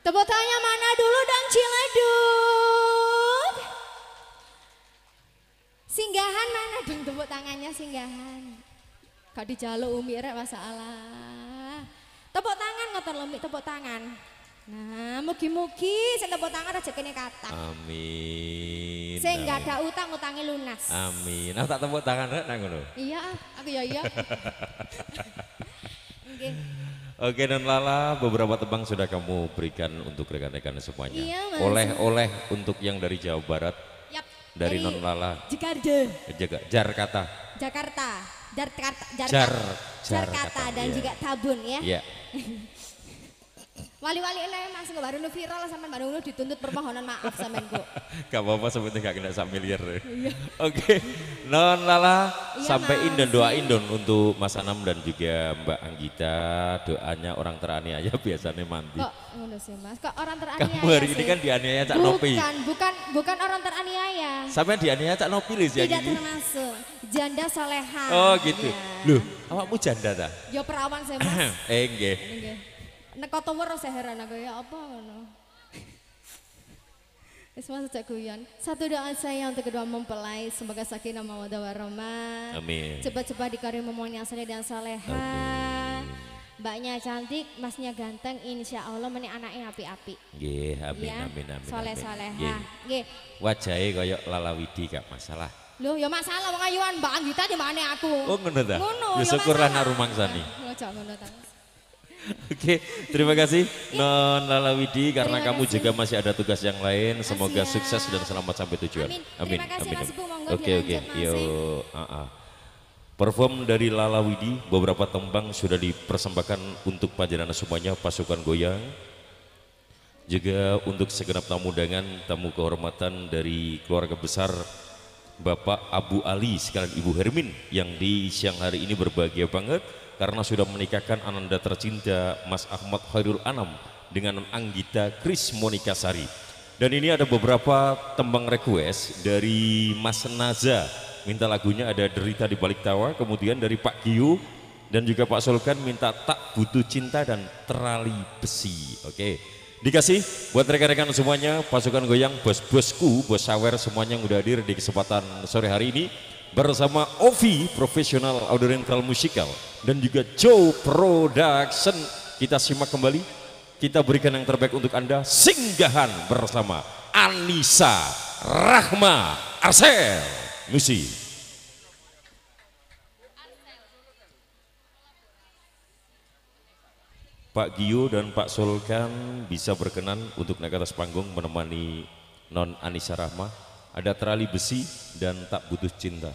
Tepuk tangannya mana dulu dong Ciledug? Singgahan mana dong tepuk tangannya singgahan? Kau dijaluk Umi rek masalah. Tepuk tangan ngoten lho Umi, tepuk tangan. Nah, mugi-mugi sing tepuk tangan rezekine kathah. Amin. Sing gak ada utang utange lunas. Amin. Nah, tak tepuk tangan rek nang ngono. Iya, aku ya iya. Nggih. Oke Non Lala, beberapa tebang sudah kamu berikan untuk rekan-rekan semuanya. Iya, Mas. Oleh-oleh untuk yang dari Jawa Barat, Yap. dari Non Lala, Jakarta. Jakarta, Jakarta dan iya. juga Tabun ya. Iya. Wali-wali ini masih baru viral sampai baru dituntut permohonan maaf sampean kok. Gak apa-apa sebetulnya gak kena sak miliar. Oke, Non Lala Iya, sampaikan Mas. dan doain dong untuk Mas Anam dan juga Mbak Anggita, doanya orang teraniaya biasanya mandi. Kok ngono sih Mas? Kok orang teraniaya? Kamu hari ini sih? kan dianiaya Cak Nopi. Bukan orang teraniaya. Sampai dianiaya Cak Nopi lho yang Tidak ini. termasuk janda soleha. Oh gitu. Ya. Loh, awakmu janda ta? Ya perawan saya Mas. Nggih. Nggih. Nek kota weruh saya heran aku ya apa ngono. Wis Mas sejak guyon. Satu doa saya untuk kedua mempelai semoga sakinah mawaddah warahmah. Amin. Cepat-cepat dikaruniai yang saleh dan saleha. Mbaknya cantik, masnya ganteng, insya Allah meni anaknya api-api. Nggih, amin Ya, amin amin. soleh-soleha. Nggih. Nggih. Wajahnya kayak Lala Widi gak masalah. Loh ya masalah wong ayuan Mbak Anggita di mana aku? Oh ngono ta? Ngono, Ya ya syukurlah masalah. narumangsani. Ojo ngono ta. Oke, terima kasih Non Lala Widi karena Terima kamu kasih. juga masih ada tugas yang lain. Semoga Siap. sukses dan selamat sampai tujuan. Amin. Terima kasih, Mas Bu. Monggo Oke oke, dilanjut, Mas, yo. ya. Perform dari Lala Widi, beberapa tembang sudah dipersembahkan untuk panjenengan semuanya pasukan goyang. Juga untuk segenap tamu undangan, tamu kehormatan dari keluarga besar Bapak Abu Ali sekalian Ibu Hermin yang di siang hari ini berbahagia banget karena sudah menikahkan ananda tercinta Mas Ahmad Khairul Anam dengan Non Anggita Kris Monika Sari. Dan ini ada beberapa tembang request dari Mas Naza, minta lagunya ada Derita di Balik Tawa, kemudian dari Pak Giyu dan juga Pak Solkan minta Tak Butuh Cinta dan Terali Besi. Oke. Dikasih buat rekan-rekan semuanya, pasukan goyang, bos-bosku, bos sawer semuanya yang udah hadir di kesempatan sore hari ini bersama Ovi Profesional Audiental Musikal dan juga Joe Production. Kita simak kembali, kita berikan yang terbaik untuk Anda, Singgahan bersama Anissa Rahma Arsel Musik. Pak Gio dan Pak Solkan bisa berkenan untuk naik atas panggung menemani Non Anissa Rahma. Ada Terali Besi dan Tak Butuh Cinta.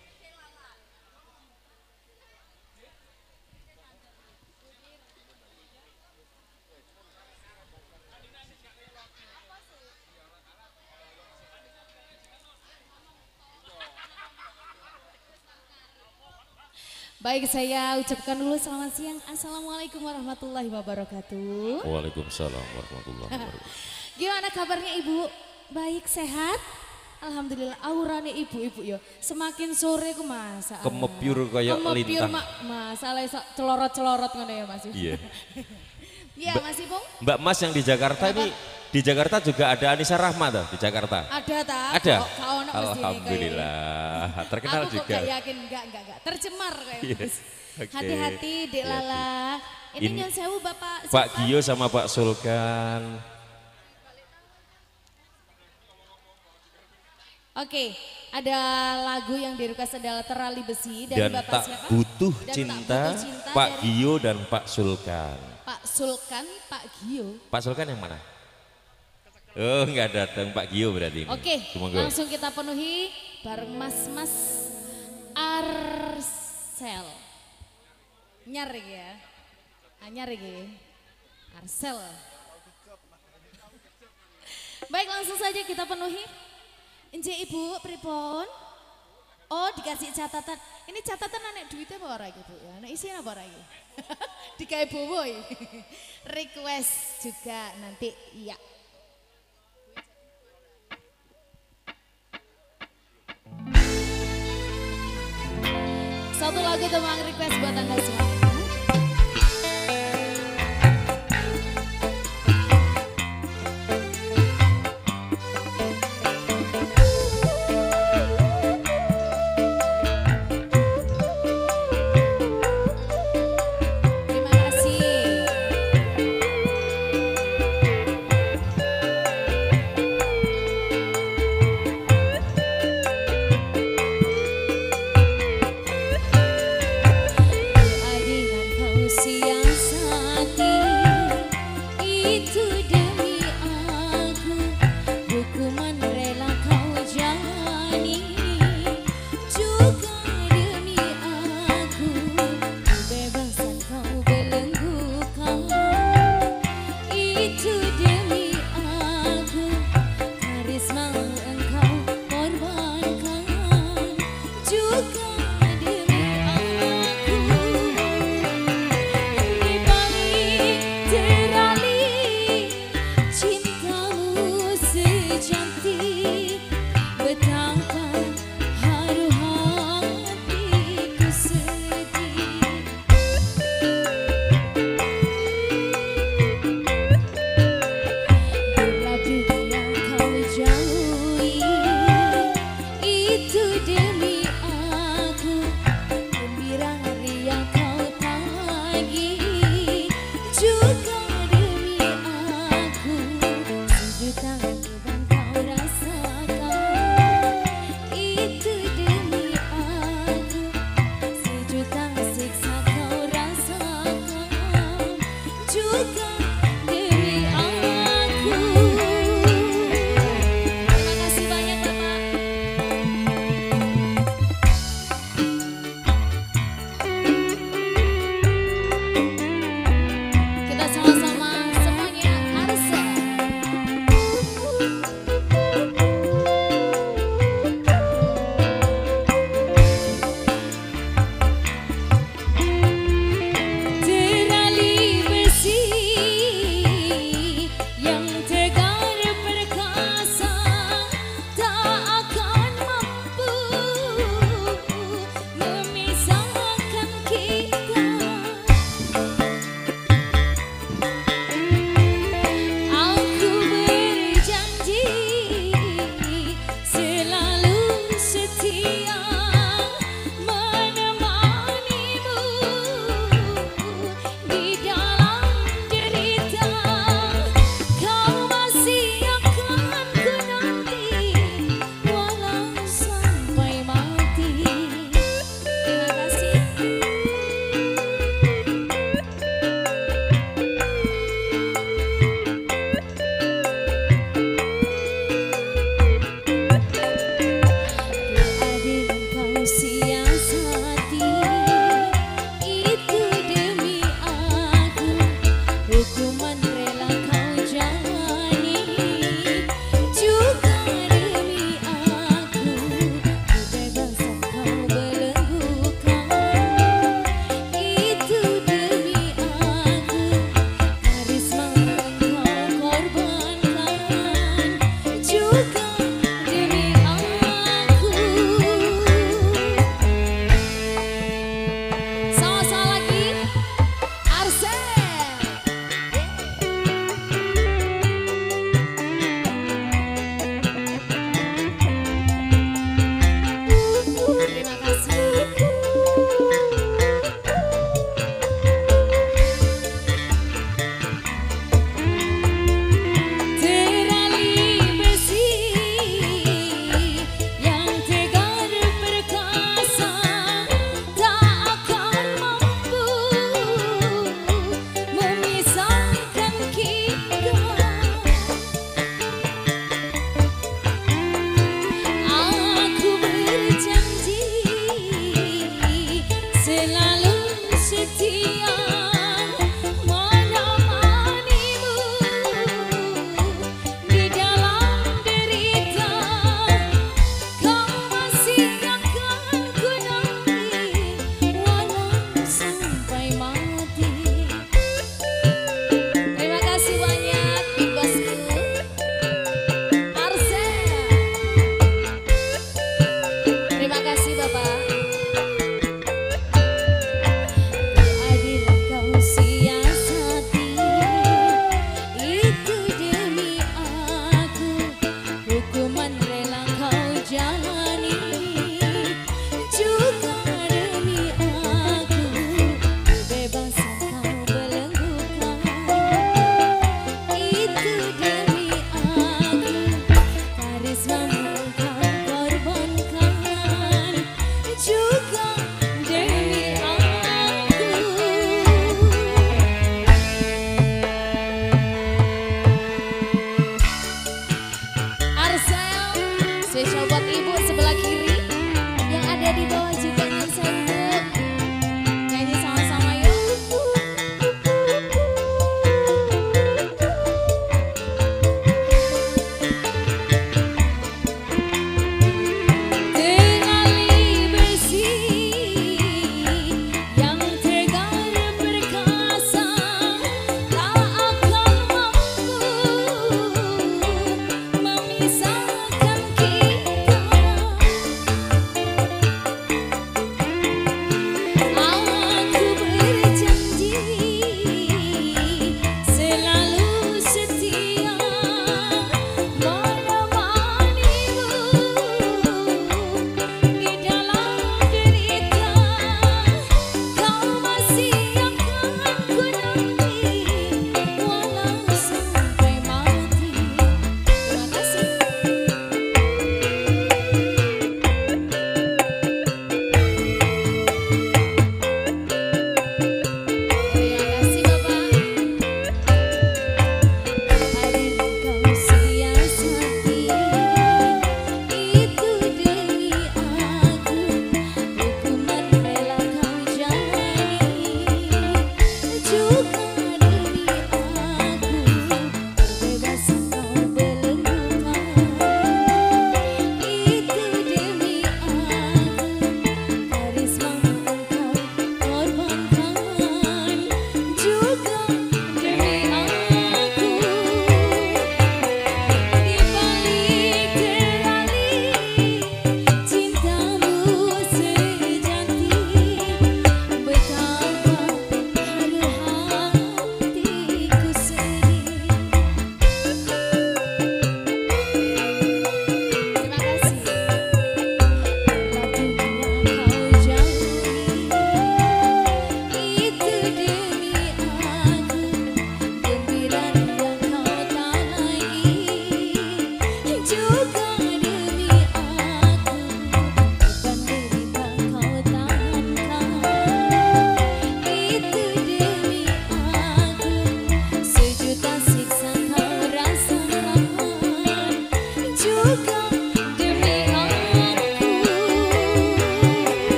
Baik, saya ucapkan dulu selamat siang. Assalamualaikum warahmatullahi wabarakatuh. Waalaikumsalam warahmatullahi wabarakatuh. Gimana kabarnya Ibu? Baik, sehat? Alhamdulillah, aurane ibu-ibu ya. Semakin sore ku masa. Kemebyur kayak lintang. Masalah celorot-celorot ngono ya Mas. Iya. Iya Mas Ipung? Mbak Mas yang di Jakarta ini, di Jakarta juga ada Anissa Rahma tuh di Jakarta. Ada tak? Ada. Kau ono mesti ini Alhamdulillah. Terkenal aku juga. kok gak yakin, enggak. Tercemar kayak Iya. Mas. Oke. Hati-hati Dek Hati-hati. Lala. Ini Ini- nyun sewu Bapak Pak siapa? Gio sama Pak Solkan. Oke, ada lagu yang direquest adalah Terali Besi dari Dan Bapak Tak siapa? Butuh Dan Tak Cinta, Butuh Cinta Pak dari Gio dan Pak Sulkan. Pak Sulkan, Pak Gio. Pak Sulkan yang mana? Oh nggak datang Pak Gio berarti ini. Oke, Monggo. langsung kita penuhi bareng Mas Arsel. Nyar iki ya. Anyar iki. Arsel. Baik, langsung saja kita penuhi. Inje Ibu, pripun? Oh, dikasih catatan. Ini catatan anak duitnya apa ora iki, Bu? Anak isinya apa ora iki? Digawe bowo iki. Request juga nanti iya. Satu lagu tembang request buat Anda semua. Itu demi aku, hukuman rela kau jalani. Juga demi aku, kebebasan kau belenggukan. Itu demi aku, karisma engkau korbankan. Juga demi aku, di balik terali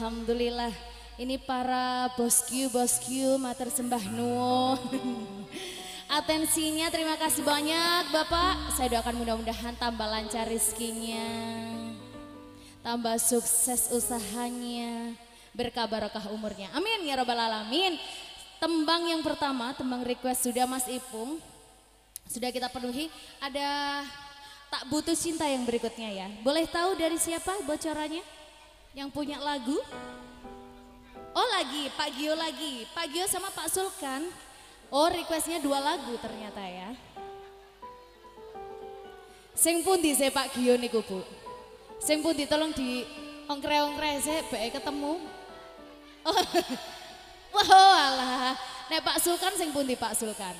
Alhamdulillah. Ini para bosku matur sembah nuwun. Atensinya terima kasih banyak Bapak. Saya doakan mudah-mudahan tambah lancar rezekinya. Tambah sukses usahanya. Berkah barokah umurnya. Amin ya robbal alamin. Tembang yang pertama, tembang request sudah Mas Ipung. Sudah kita penuhi. Ada Tak Butuh Cinta yang berikutnya ya. Boleh tahu dari siapa bocorannya? Yang punya lagu? Oh lagi, Pak Gio lagi. Pak Gio sama Pak Sulkan. Oh requestnya 2 lagu ternyata ya. Sing pundi saya Pak Gio niku Bu. Sing pundi tolong di ongkre-ongkre saya bae ketemu. Oh, wah alah. Nek Pak Sulkan sing pundi Pak Sulkan.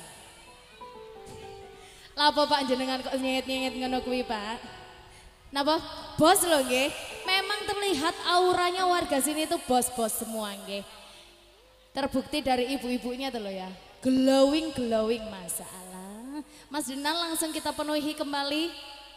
Lapa Pak jenengan kok nyengit-nyengit ngono kuwi Pak? Napa? Bos loh nggih. Memang terlihat auranya warga sini itu bos-bos semua nggih. Terbukti dari ibu-ibunya tuh loh ya. Glowing masalah. Mas Dinan langsung kita penuhi kembali.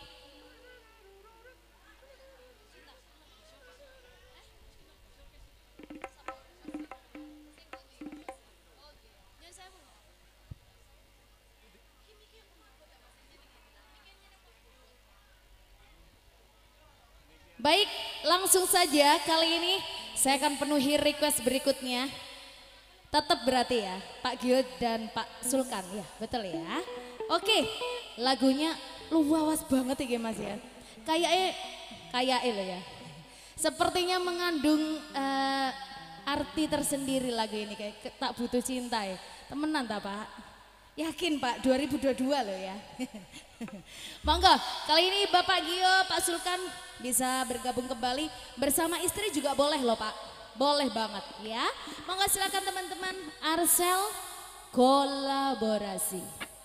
Baik, langsung saja kali ini saya akan penuhi request berikutnya. Tetap berarti ya, Pak Gio dan Pak Sulkan ya, betul ya. Oke, lagunya luas banget ya Mas ya. Kayaknya loh ya. Sepertinya mengandung arti tersendiri lagu ini kayak Tak Butuh Cinta ya. Temenan tak Pak? Yakin Pak, 2022 loh ya. Monggo, kali ini Bapak Gio, Pak Sulkan bisa bergabung kembali bersama istri juga boleh loh Pak. Boleh banget ya. Monggo silakan teman-teman Arsel kolaborasi.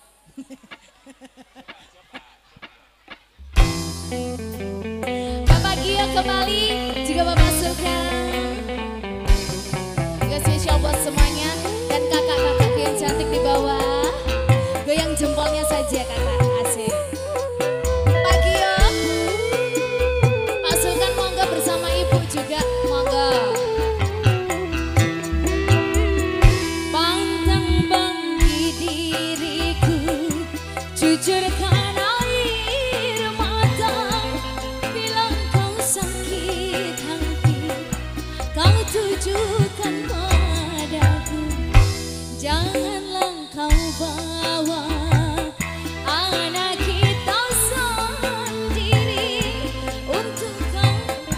Bapak Gio kembali, juga Bapak Sulkan. Juga spesial buat semuanya dan kakak-kakak yang cantik di bawah. Goyang jempolnya saja kakak. Asik. Pak Gio, Pak Sulkan monggo bersama ibu juga monggo. Pantang bangki diriku, jujurkan air mata. Bilang kau sakit hati, kau tujukan padaku. Janganlah kau bawa anak kita sendiri untuk kau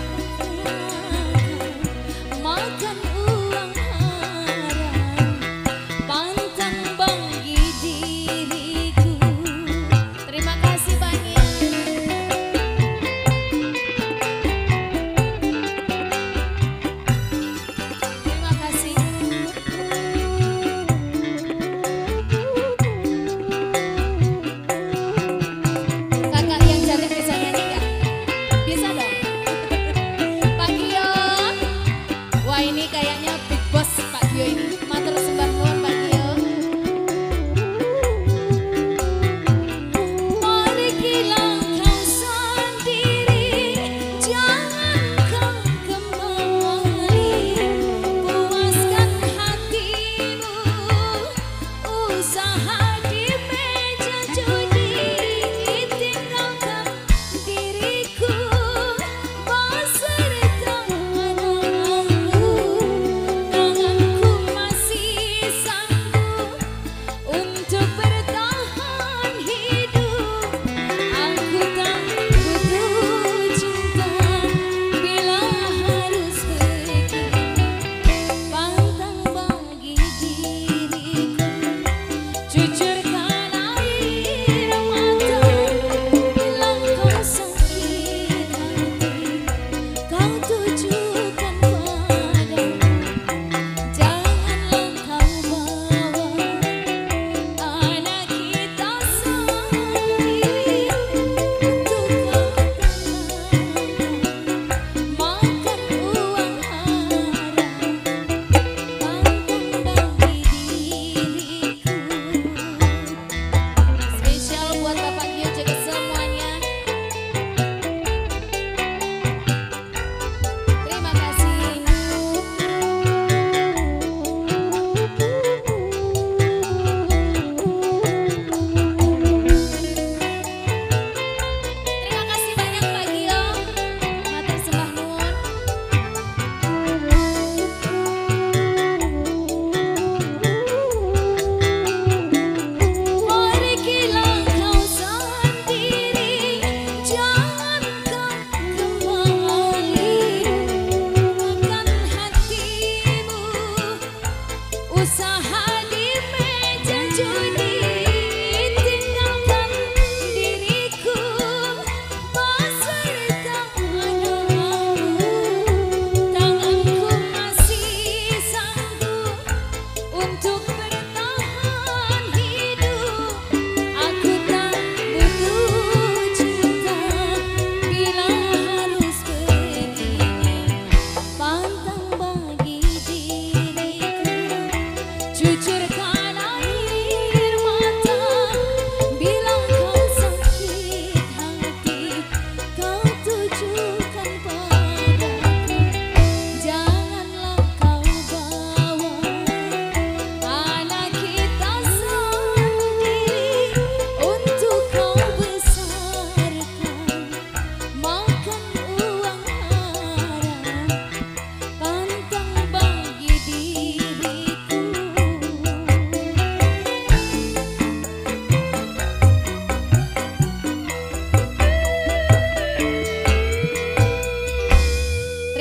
makan uang haram. Pantang bagi diriku. Terima kasih banyak. Terima kasih. Kakak yang cantik bisa nyanyi nggak? Bisa dong. Pak Gio. Wah ini kayak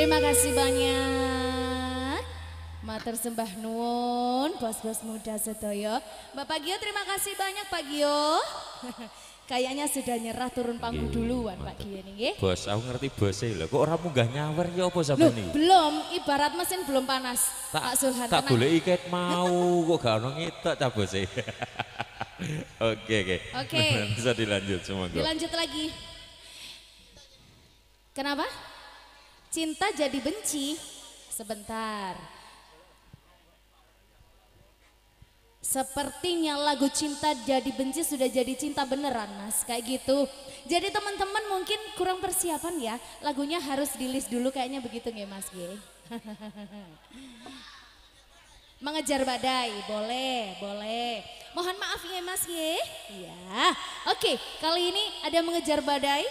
Terima kasih banyak. Matur sembah nuwun bos-bos muda sedaya. Bapak Gio terima kasih banyak Pak Gio. Kayaknya sudah nyerah turun panggung duluan Pak Gio ini nggih. Bos, aku ngerti bosnya lho. Kok ora munggah nyawer ya apa Loh, sampean iki? belum, ibarat mesin belum panas. Pak Sulhan Tak tenang. boleh iket mau kok gak ono ngitok ta bosnya. Oke. Oke. Bisa dilanjut semoga. Dilanjut lagi. Kenapa? Cinta jadi benci. Sebentar. Sepertinya lagu cinta jadi benci sudah jadi cinta beneran mas. Kayak gitu. Jadi teman-teman mungkin kurang persiapan ya. Lagunya harus di list dulu kayaknya begitu nggak mas G. Mengejar badai, boleh. Mohon maaf ya mas G. Ya. Oke, kali ini ada mengejar badai.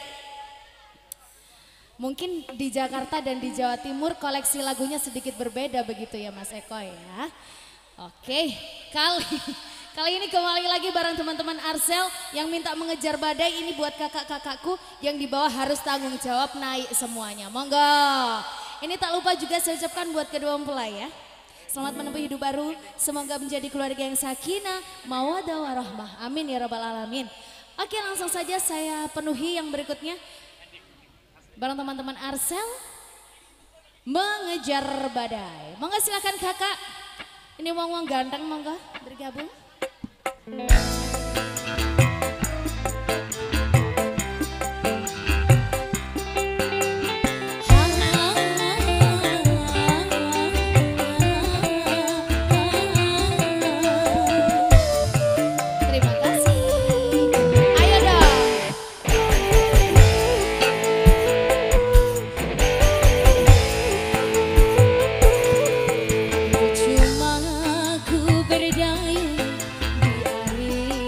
Mungkin di Jakarta dan di Jawa Timur koleksi lagunya sedikit berbeda begitu ya Mas Eko ya. Oke, kali ini kembali lagi bareng teman-teman Arsel yang minta mengejar badai. Ini buat kakak-kakakku yang di bawah harus tanggung jawab naik semuanya. Monggo. Ini tak lupa juga saya ucapkan buat kedua mempelai ya. Selamat menempuh hidup baru. Semoga menjadi keluarga yang sakinah, mawaddah warahmah. Amin ya rabbal alamin. Oke, langsung saja saya penuhi yang berikutnya. Bareng teman-teman Arsel mengejar badai. Monggo silakan kakak. Ini wong-wong ganteng monggo bergabung. Terima kasih. Ayo dong. Cuma ku berdayung di air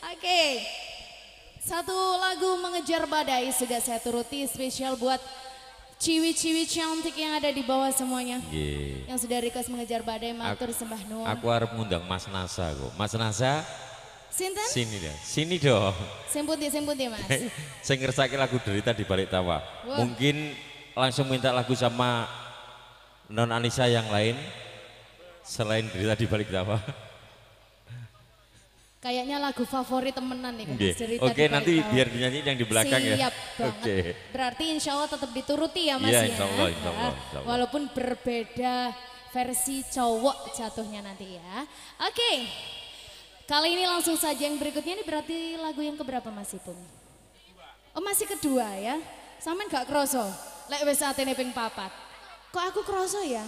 Oke. Satu lagu Mengejar Badai sudah saya turuti spesial buat ciwi-ciwi cantik yang ada di bawah semuanya. Nggih. Yang sudah request Mengejar Badai matur sembah nuwun. Aku harap ngundang Mas Nasa kok. Mas Nasa Sinten? sini deh. Sini dong. Sing putih Mas. Saya ngersake lagu Derita di Balik Tawa. Wah. Mungkin langsung minta lagu sama Non Anissa yang lain selain Derita di Balik Tawa. Kayaknya lagu favorit temenan nih. Nggih. Cerita Oke, di Balik nanti Tawa. biar dinyanyi yang di belakang ya. Siap banget. Oke. Berarti insya Allah tetap dituruti ya Mas Iya, ya. insya Allah, insya Allah, insya Allah. Walaupun berbeda versi cowok jatuhnya nanti ya. Oke. Kali ini langsung saja yang berikutnya ini berarti lagu yang keberapa Mas Ipung? Oh masih kedua ya. Sampean gak kroso. Lek wis atene ping 4. Kok aku kroso ya?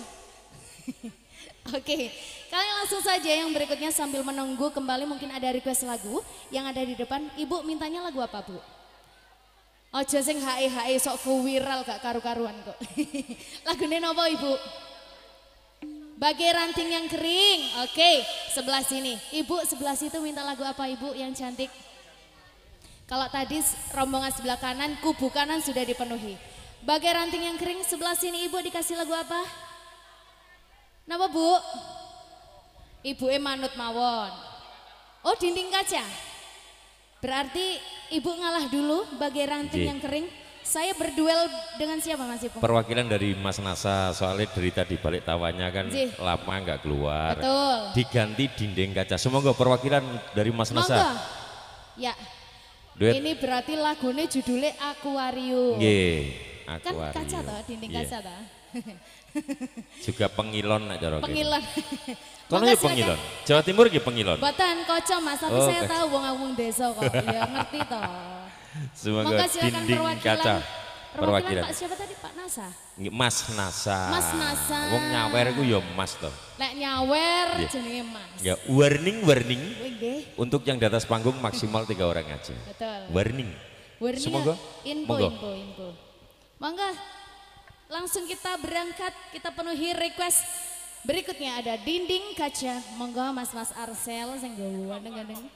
Oke, kalian langsung saja yang berikutnya sambil menunggu kembali mungkin ada request lagu yang ada di depan. Ibu mintanya lagu apa Bu? Ojo sing hae sok viral gak karu-karuan kok. Lagunya napa Ibu? Bagai ranting yang kering. Oke, sebelah sini. Ibu sebelah situ minta lagu apa Ibu yang cantik? Kalau tadi rombongan sebelah kanan, kubu kanan sudah dipenuhi. Bagai ranting yang kering sebelah sini Ibu dikasih lagu apa? Napa Bu? Ibu manut mawon. Oh dinding kaca. Berarti Ibu ngalah dulu bagai ranting Nggih. yang kering. Saya berduel dengan siapa Mas Ipung? Perwakilan dari Mas Nasa soalnya Derita di Balik Tawanya kan Nggih. lama nggak keluar. Betul. Diganti dinding kaca. Semoga perwakilan dari Mas Monggo. Nasa. Ya. Duet. Ini berarti lagunya judulnya Akuarium. Nggih, Kan akuarium. kaca toh, dinding Iya. kaca toh. Juga pengilon nak cara kene. Pengilon. Kono Monggo ya silakan. pengilon. Jawa Timur ya pengilon. Boten koco Mas, tapi Oh, saya kaca. tahu wong desa kok. Ya ngerti toh. Semoga Monggo silakan dinding perwakilan. kaca. Perwakilan Pak siapa tadi Pak Nasa? Nggih, Mas Nasa. Mas Nasa. Wong nyawer ku ya Mas to. Lek nyawer Iya. jenenge Mas. Ya warning Nggih, untuk yang di atas panggung maksimal 3 orang aja. betul. Warning. Warning Semoga. info. Monggo. Monggo. Langsung kita berangkat, kita penuhi request. Berikutnya ada dinding kaca. Monggo Mas Arsel sing nggawa gandeng.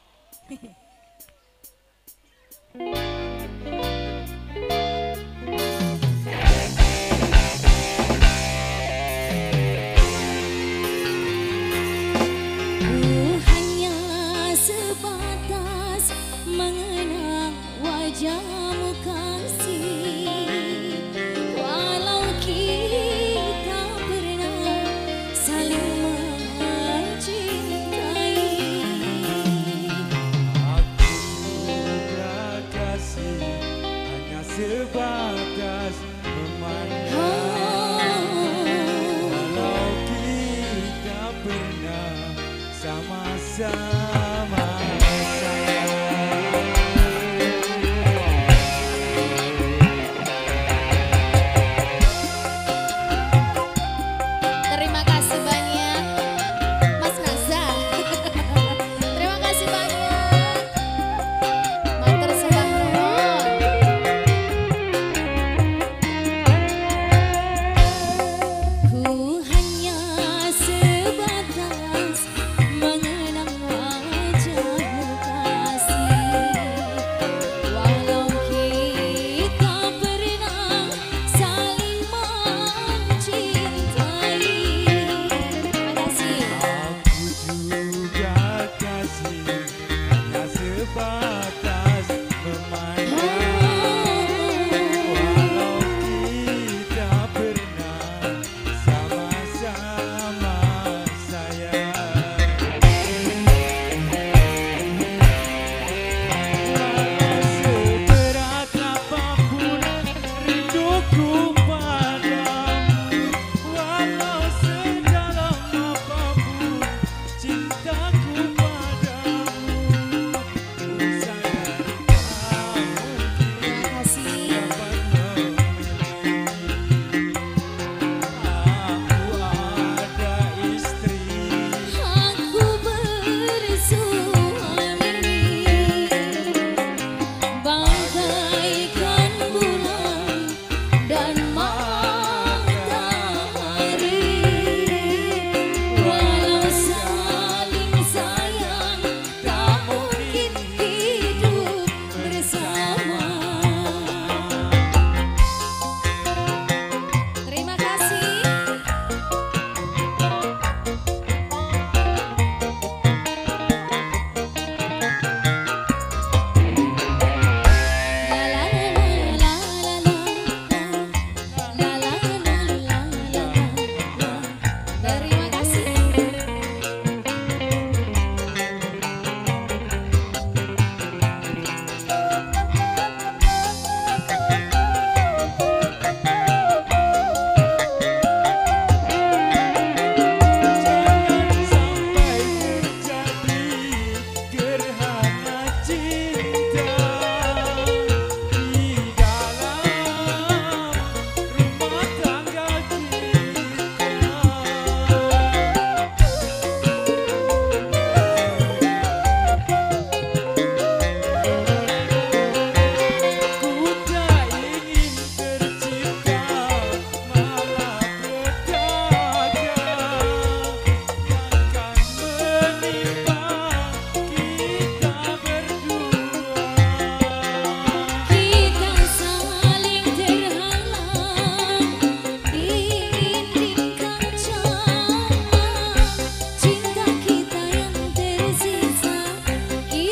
Ku hanya sebatas mengenang wajahmu kasih, walau kita pernah saling mencintai. Aku kasih hanya sebatas memandang, walau kita pernah sama-sama sayang. Terima kasih banyak Mas Nasa. Terima kasih banyak. Matur sembah nuwun. Ku hanya sebatas mengenang wajahmu kasih, walau kita pernah saling mencintai. Terima kasih. Aku juga kasih hanya sebatas memandang, walau kita pernah sama-sama sayang. Walau seberat apapun rinduku padamu, walau sedalam apapun cintaku padamu,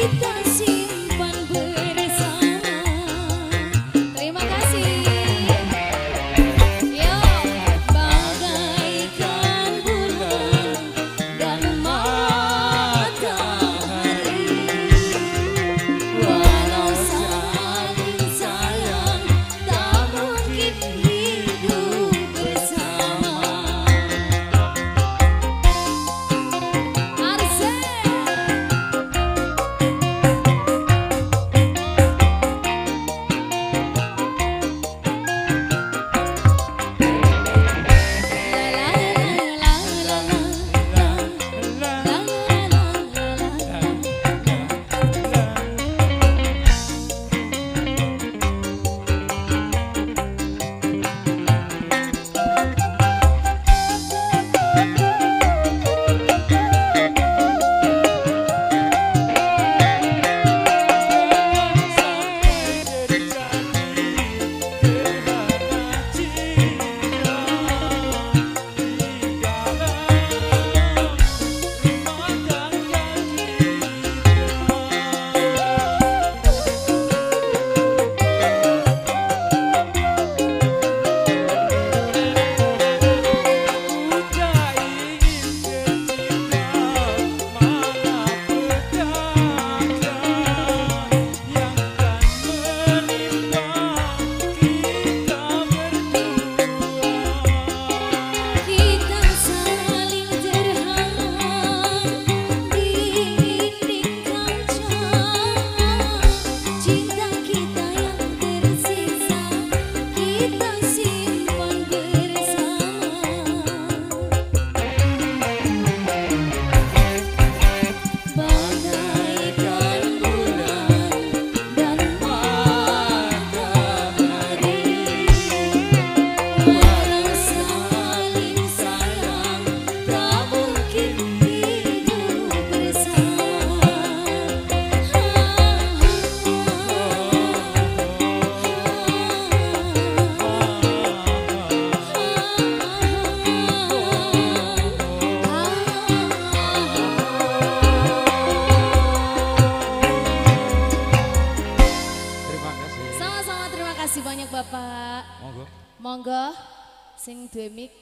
kita simpan bersama. Terima kasih. Yo, bagaikan bulan dan matahari, walau saling sayang tak mungkin hidup bersama. Arsen. Kita saling terhalang di dinding kaca, cinta kita yang tersisa kita simpan bersama. Bagaikan bulan dan matahari, walau saling sayang tak mungkin hidup bersama. Terima kasih. Sama-sama, terima kasih banyak Bapak. Monggo. Monggo, sing duwe mic.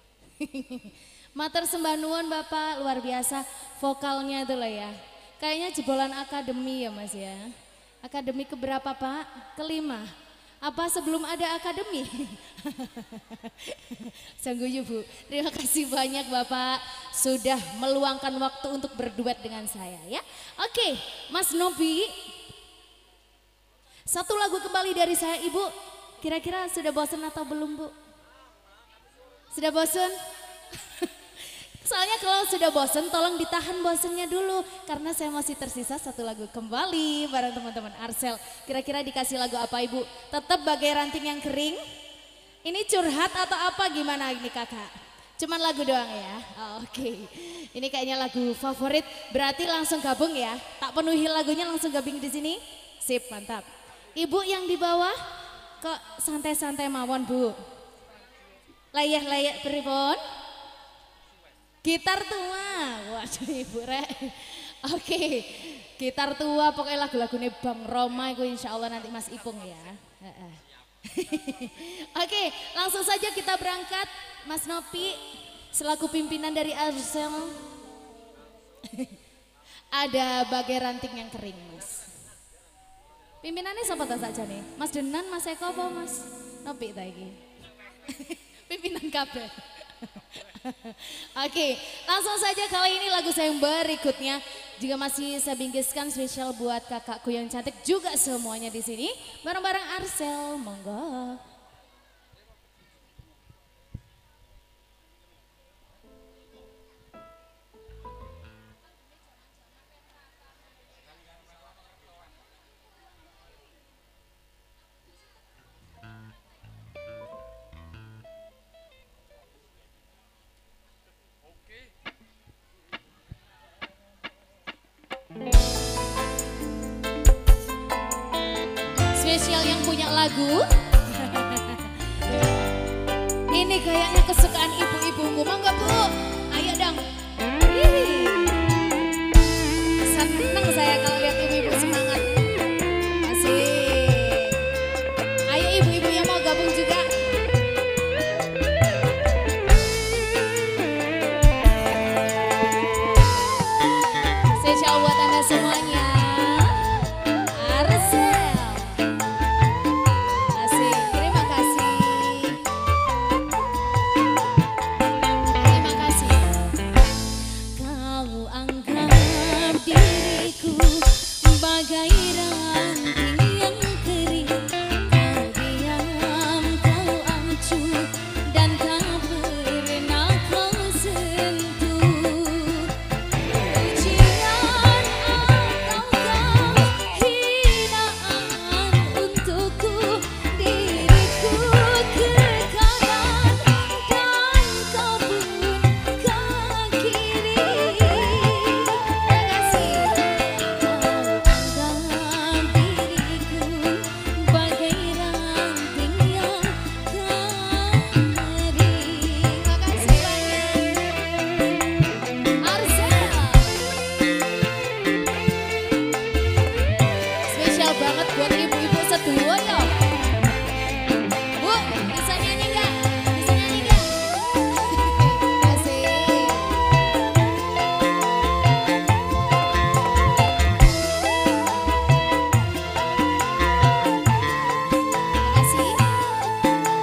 Matur sembah nuwun Bapak, luar biasa vokalnya itu loh ya. Kayaknya jebolan akademi ya Mas ya. Akademi keberapa Pak? Kelima. Apa sebelum ada akademi? Sangguyu Bu. Terima kasih banyak Bapak sudah meluangkan waktu untuk berduet dengan saya ya. Oke, Mas Nobi. Satu lagu kembali dari saya Ibu. Kira-kira sudah bosan atau belum Bu? Sudah bosan? Soalnya kalau sudah bosan tolong ditahan bosannya dulu. Karena saya masih tersisa satu lagu kembali bareng teman-teman Arsel. Kira-kira dikasih lagu apa Ibu? Tetap bagai ranting yang kering? Ini curhat atau apa gimana ini kakak? Cuman lagu doang ya? Oh, oke. Ini kayaknya lagu favorit. Berarti langsung gabung ya? Tak penuhi lagunya langsung gabung di sini? Sip, mantap. Ibu yang di bawah kok santai-santai mawon Bu? Layak-layak pripun? Gitar tua, waduh Ibu Rek. Oke, gitar tua pokoknya lagu-lagunya Bang Roma itu insya Allah nanti Mas Ipung ya. Oke, langsung saja kita berangkat. Mas Nopi selaku pimpinan dari Arsel. Ada bagai ranting yang kering Mas. Pimpinannya siapa saja nih? Mas Denan, Mas Eko apa Mas Nopi tadi? Pimpinan kabel. Oke, langsung saja kali ini lagu saya yang berikutnya juga masih saya bingkiskan spesial buat kakakku yang cantik juga semuanya di sini bareng-bareng Arsel, monggo. Spesial yang punya lagu. Ini kayaknya kesukaan ibu-ibumu, mangga Bu. Ayo dong. Seneng saya kalau lihat ibu bagai ranting yang kering. Kau diam, kau acuh, dan tak pernah kau sentuh. Ujian ataukah hinaan untukku, diriku ke kanan dan kau pun ke kiri. Kau anggap diriku bagai ranting yang kering. Makasih banyak. Arzel. Spesial banget buat ibu-ibu setua ya. Bu, bisa nyanyi nggak? Bisa nyanyi nggak? Asik. Makasih.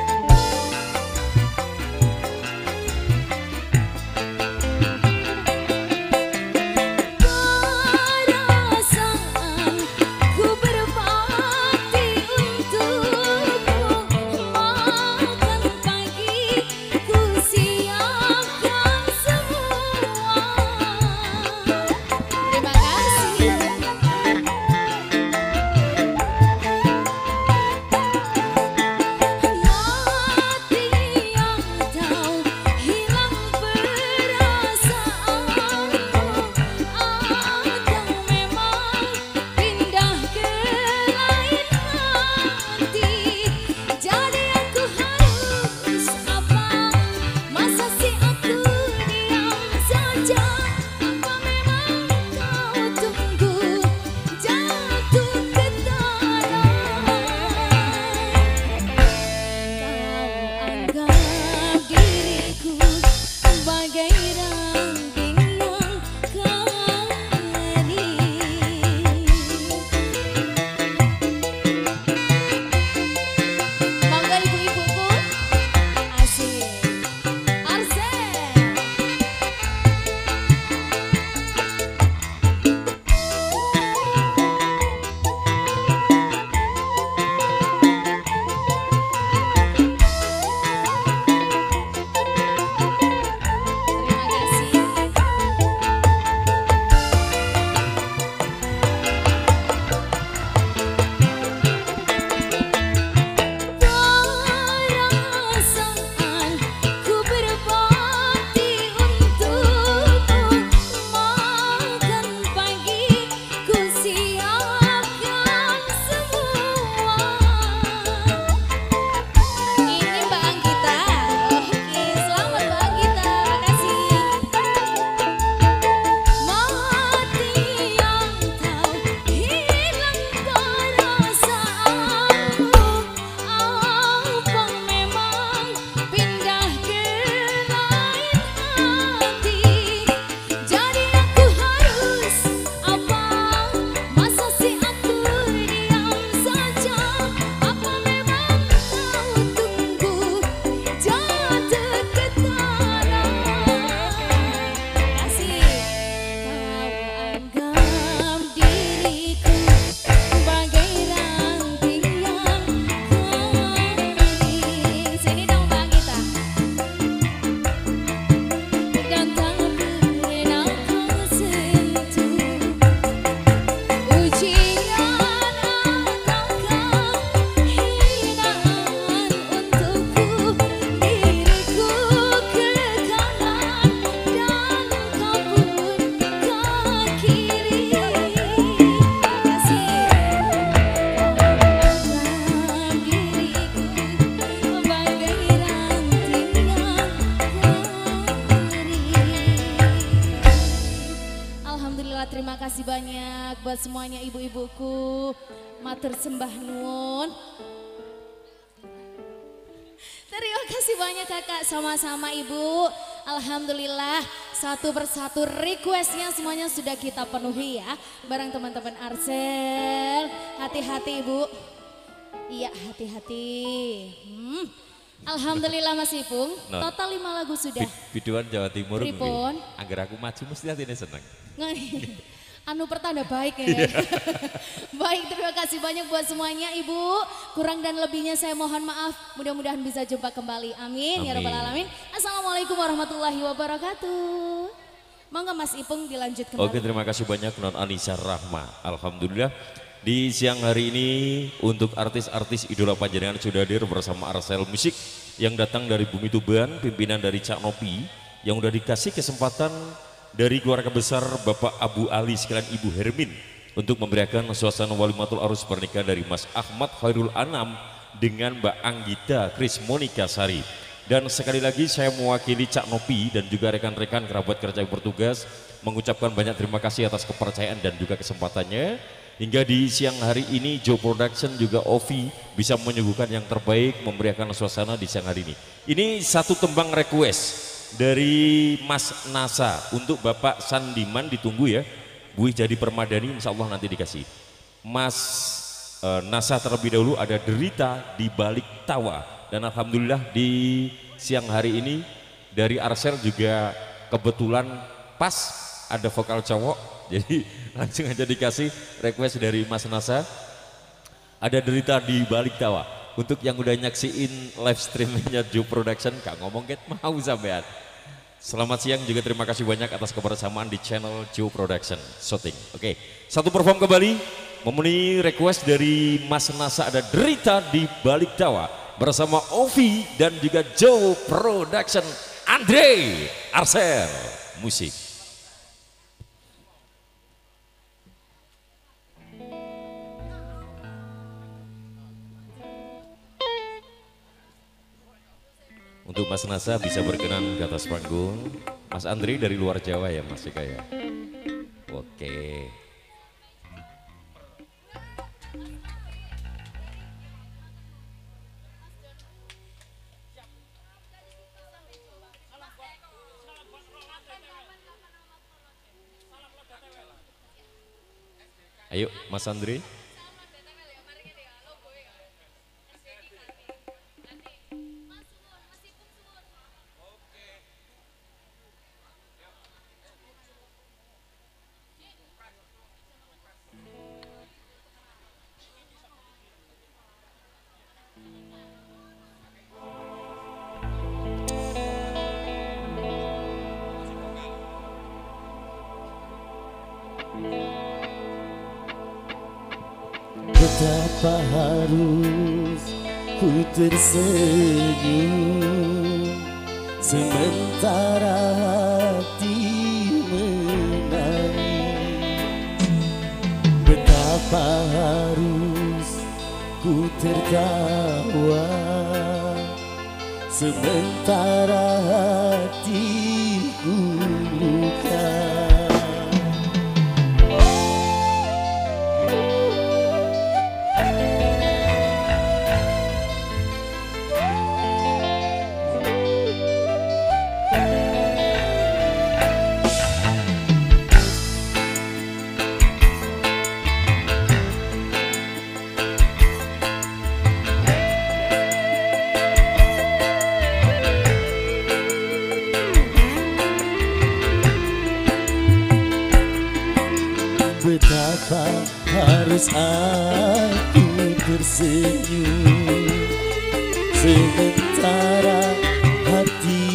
Perasaan ku berbakti untukmu, makan pagi ku siapkan semua. Terima kasih. Mati yang tahu hilang perasaanmu, atau memang pindah ke lain hati. Jadi aku harus apa? Masa sih aku diam saja? Apa memang kau tunggu jatuh ke tanah? Kau anggap diriku bagai ranting yang kering. Mangga ibu-ibuku, asik. Arzel. Terima kasih. Perasaan ku berbakti untukmu, makan pagi ku siapkan semua. Ini Mbak Anggita. Oke, selamat Mbak Anggita. Makasih. Mati yang tahu hilang perasaanmu, apa memang pindah ke lain hati? Jadi aku harus apa? Masa sih aku diam saja? Apa memang kau tunggu jatuh ke tanah? Kasih. Kau anggap diriku bagai ranting yang kering. Sini dong Mbak Anggita. Dan tak pernah kau sentuh. Ujian ataukah hinaan untukku, diriku ke kanan dan kau pun ke kiri. Makasih. Kau anggap diriku bagai ranting yang kering. Alhamdulillah, terima kasih banyak buat semuanya ibu-ibuku. Matur sembah nuwun. Terima kasih banyak kakak, sama-sama ibu. Alhamdulillah satu persatu requestnya semuanya sudah kita penuhi ya. Bareng teman-teman Arzel. Hati-hati ibu. Iya hati-hati. Alhamdulillah Mas Ipung, Non. total 5 lagu sudah. Biduan Jawa Timur. Pripun? Angger aku maju mesti hati ini seneng. Anu pertanda baik ya. Baik, terima kasih banyak buat semuanya Ibu. Kurang dan lebihnya saya mohon maaf. Mudah-mudahan bisa jumpa kembali. Amin, ya rabbal alamin. Assalamualaikum warahmatullahi wabarakatuh. Mangga Mas Ipung dilanjut kembali. Oke, terima kasih banyak Non Anissa Rahma. Alhamdulillah di siang hari ini untuk artis-artis idola panjenengan sudah hadir bersama Arsel Musik yang datang dari Bumi Tuban, pimpinan dari Cak Nopi yang udah dikasih kesempatan dari keluarga besar Bapak Abu Ali sekalian Ibu Hermin untuk memberikan suasana walimatul arus pernikahan dari Mas Ahmad Khairul Anam dengan Mbak Anggita Kris Monika Sari. Dan sekali lagi saya mewakili Cak Nopi dan juga rekan-rekan kerabat kerja yang bertugas mengucapkan banyak terima kasih atas kepercayaan dan juga kesempatannya. Hingga di siang hari ini Joe Production juga Ovi bisa menyuguhkan yang terbaik memberikan suasana di siang hari ini. Ini satu tembang request dari Mas Nasa untuk Bapak Sandiman, ditunggu ya Buih Jadi Permadani, insya Allah nanti dikasih. Mas Nasa terlebih dahulu ada Derita di Balik Tawa. Dan alhamdulillah di siang hari ini dari Arsel juga kebetulan pas ada vokal cowok, jadi langsung aja dikasih request dari Mas Nasa. Ada Derita di Balik Tawa. Untuk yang udah nyaksiin live streamingnya Joe Production, Kak ngomong get mau sampean. Selamat siang juga terima kasih banyak atas kebersamaan di channel Joe Production Shooting. Oke, satu perform kembali memenuhi request dari Mas Nasa, ada Derita di Balik Tawa bersama Ovi dan juga Joe Production, Andre Arsel Musik. Untuk Mas Nasa bisa berkenan ke atas panggung. Mas Andre dari luar Jawa ya Mas Eka ya. Oke. Ayo Mas Andre. Betapa harus ku tersenyum sementara hati menangis. Betapa harus ku tertawa sementara hatiku luka. Betapa harus aku tersenyum sementara hati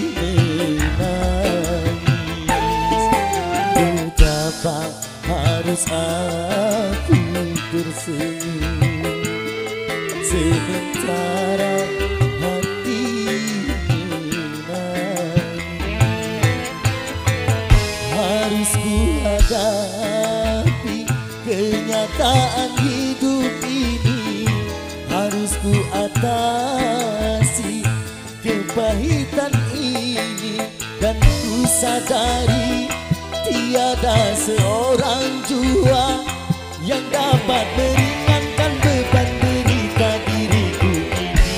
menangis. Betapa harus aku tersenyum sementara hati menangis. Harus ku hadapi kenyataan hidup ini, harus ku atasi kepahitan ini, dan ku sadari tiada seorang jua yang dapat meringankan beban derita diriku ini.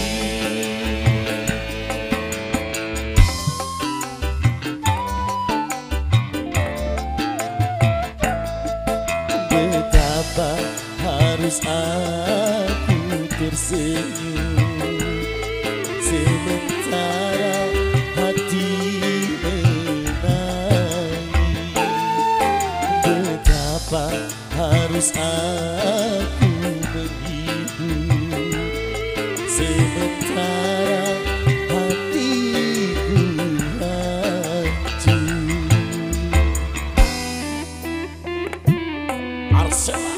Betapa harus aku tersenyum sementara hati menangis. harus aku menghibur sementara hatiku hancur. Arsela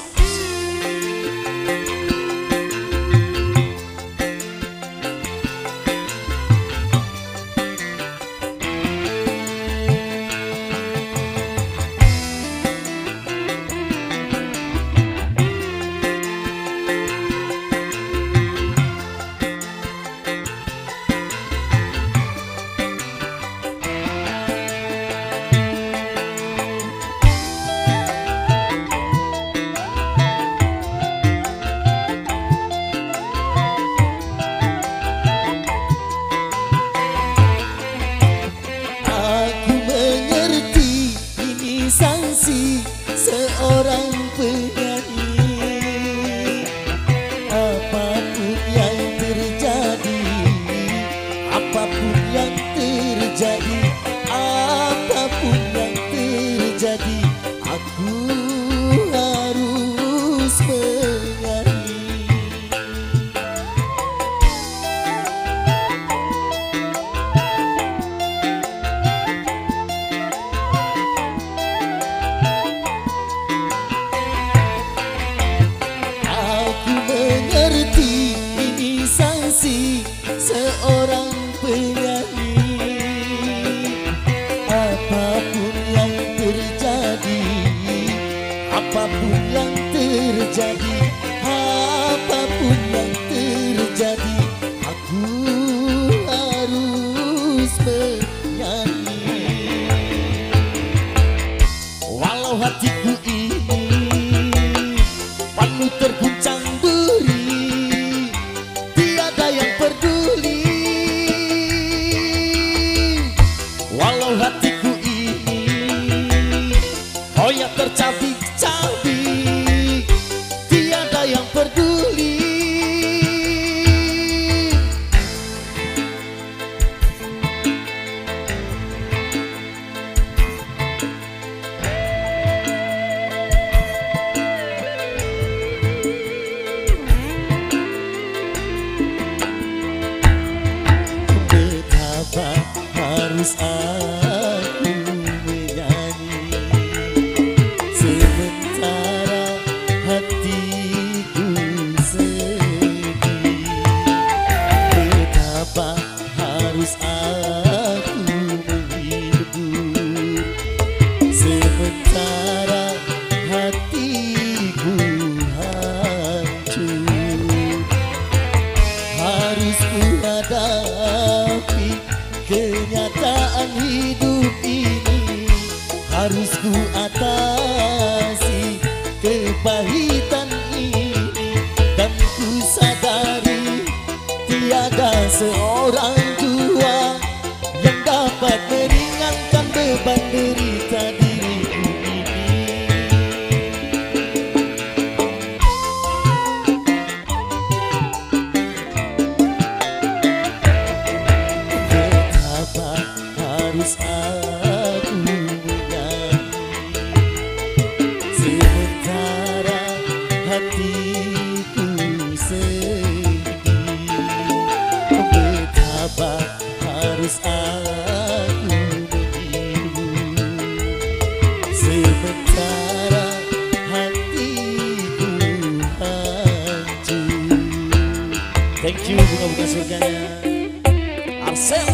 sanksi seorang penyanyi. Apapun yang terjadi, apapun yang terjadi, apapun yang terjadi, aku harus menyanyi. Mengerti ini sanksi seorang penyanyi. Apapun yang terjadi, apapun yang terjadi, apapun yang terjadi, aku harus menyanyi. Walau hatiku ini penuh terguncang duri, tiada yang peduli. Walau hatiku ini hoyak tercabik-cabik, tiada yang peduli. Harus aku menyanyi sementara hatiku sedih. Betapa harus aku menghibur sementara hatiku hancur. Harus ku hadapi kenyataan hidup ini, harus ku atasi kepahitan ini, dan ku sadari tiada seorang jua yang dapat meringankan beban derita diriku ini. Harus aku menyanyi sementara hatiku sedih. Betapa harus aku menghibur sementara hatiku hancur. Thank you bunga-bunga surganya Arsel.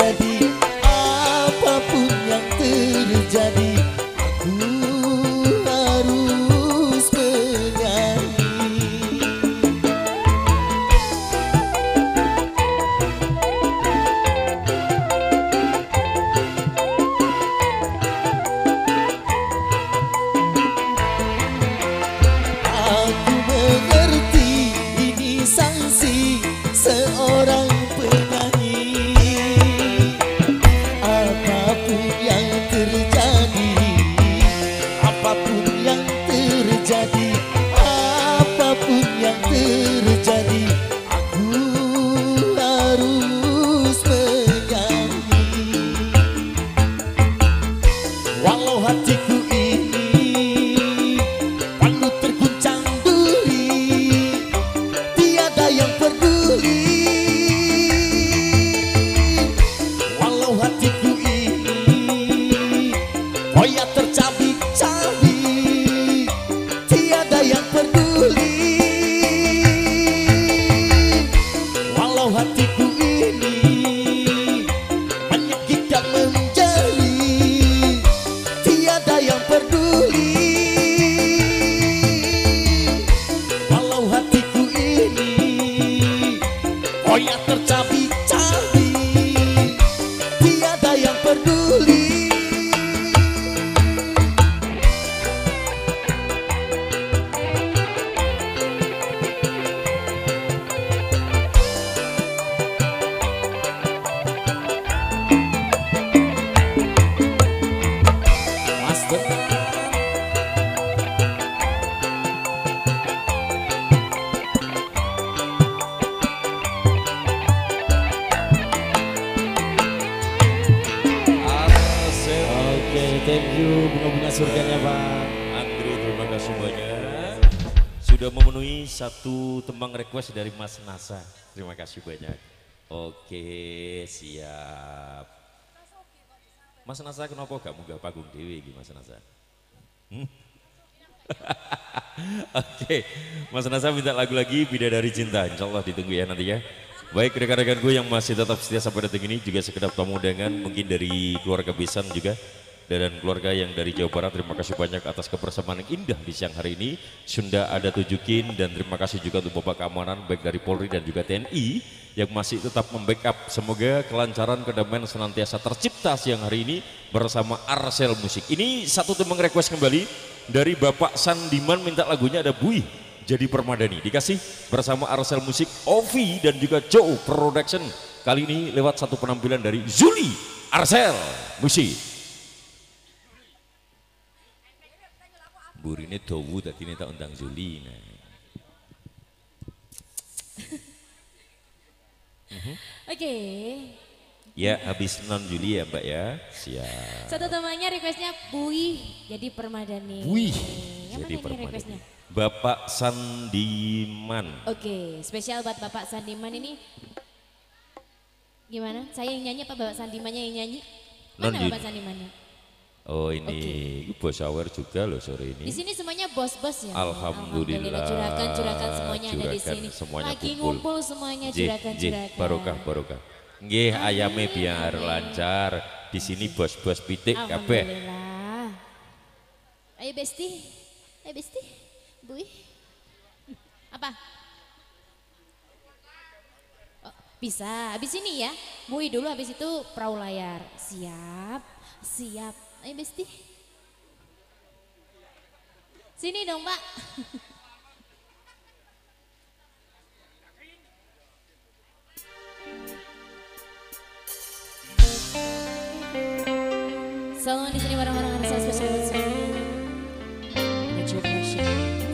terjadi, apapun yang terjadi, aku harus menyanyi. Aku mengerti ini sanksi seorang penyanyi. Apapun yang terjadi, apapun yang terjadi, apapun yang terjadi, aku harus menyanyi. Walau hatiku ini penuh terguncang duri, tiada yang peduli. Walau hatiku ini koyak tercabik-cabik, tiada yang peduli. Walau hatiku ini menyakit dan menjeli, tiada yang peduli. Walau hatiku ini koyak tercabik-cabik, tiada yang peduli. Master. Arsel. Oke, thank you bunga-bunga surganya Pak. Andre, terima kasih banyak. Sudah memenuhi satu tembang request dari Mas Nasa. Terima kasih banyak. Oke, siap. Mas Nasa kenapa gak munggah panggung dewi iki Mas Nasa? Oke, Mas Nasa minta lagu lagi Bidadari Cinta. Insya Allah ditunggu ya nanti ya. Baik rekan-rekanku yang masih tetap setia sampai detik ini, juga sekedap tamu undangan mungkin dari keluarga Besan juga dan keluarga yang dari Jawa Barat. Terima kasih banyak atas kebersamaan yang indah di siang hari ini. Sunda ada tunjukin, dan terima kasih juga untuk Bapak Keamanan baik dari Polri dan juga TNI yang masih tetap membackup. Semoga kelancaran, kedamaian senantiasa tercipta siang hari ini bersama Arsel Musik. Ini satu tembang request kembali dari Bapak Sandiman, minta lagunya ada Bui Jadi Permadani, dikasih bersama Arsel Musik, Ovi dan juga Joe Production. Kali ini lewat satu penampilan dari Zuli Arsel Musik. Burine dowu tadi ini tak undang Zuli. Nah. Oke. Ya habis non Juli ya Mbak ya. Siap. Satu temannya requestnya Bui Jadi Permadani. Bui Yang Jadi mana ini Permadani. requestnya? Bapak Sandiman. Oke, spesial buat Bapak Sandiman ini. Gimana? Saya yang nyanyi apa Bapak Sandimannya yang nyanyi? Mana Non, Bapak Sandimannya? Oh ini bos aware juga loh sore Di ini. sini semuanya bos-bos ya. Alhamdulillah. Juragan semuanya ada di Juragan sini. semuanya Lagi kumpul. ngumpul semuanya Jih, juragan-juragan. barokah. Nggih ayame biar lancar. Di sini bos-bos pitik kabeh. Alhamdulillah. Ayo Besti. Bui. Apa? Oh, bisa. Habis ini ya. Bui dulu, habis itu perahu layar. Siap. Ayo Besti. Sini dong Pak. So di sini barang-barang ada spesial buat semuanya. Ada Joe Production.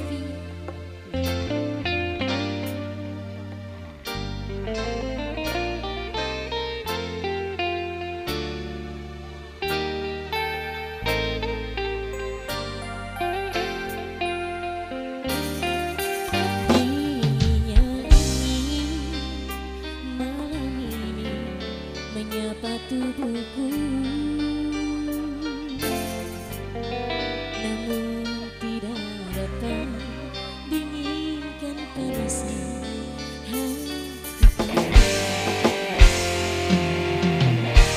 Menyapa tubuhku, namun tidak dapat dinginkan panasnya hatiku.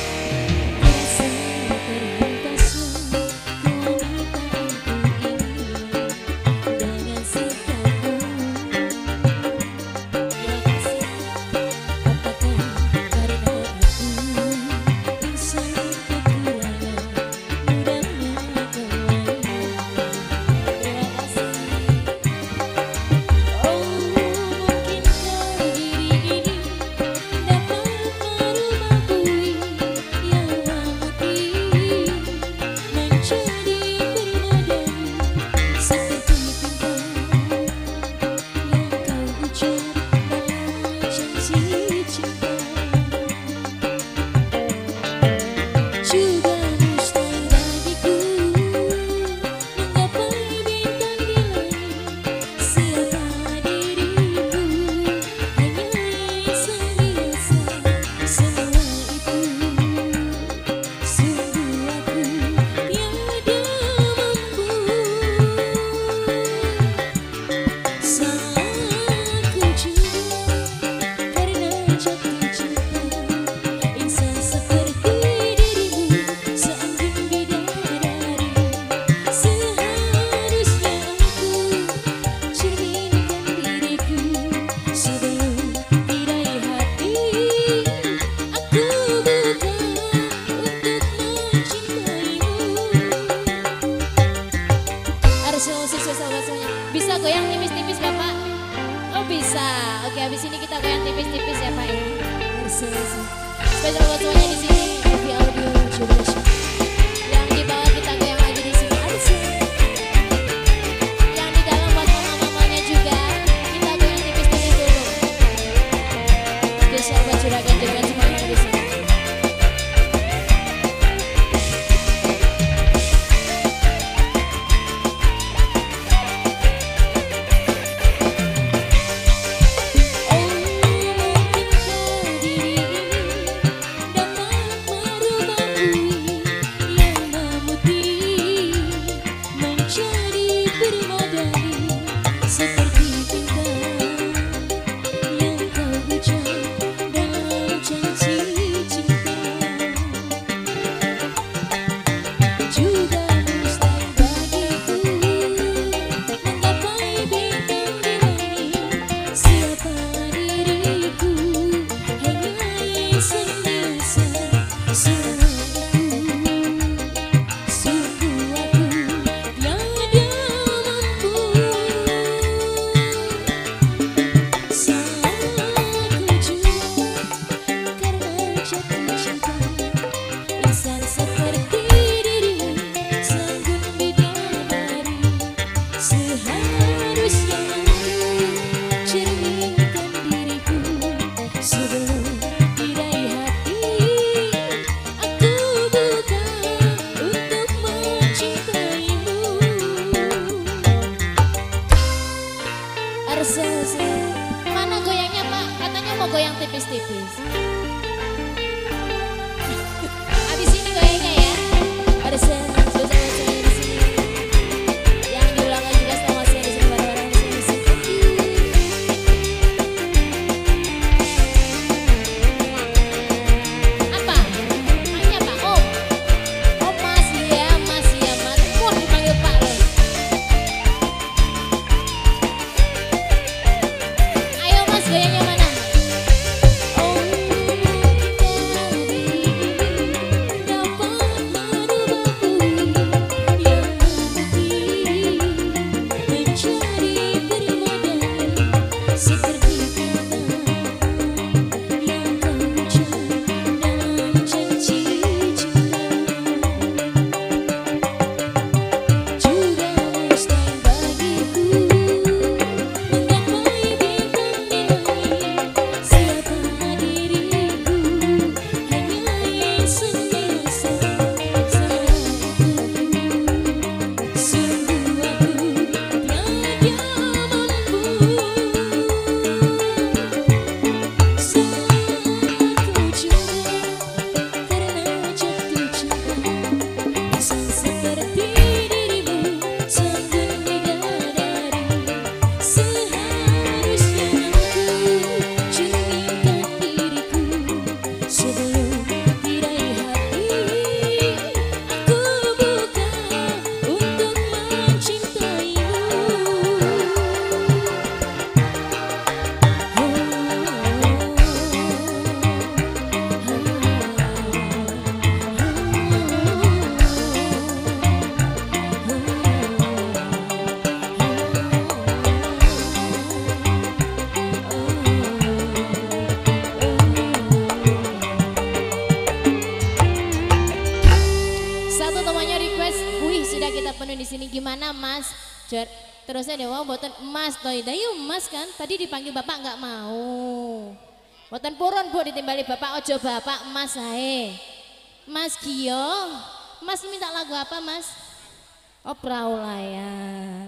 di sini gimana Mas? Terusnya dia mau boten Mas toh, yuk Mas kan tadi dipanggil bapak nggak mau. Boten purun Bu ditimbali bapak, ojo bapak Mas ae. Mas Gio, Mas minta lagu apa Mas? Oh Perahu Layar.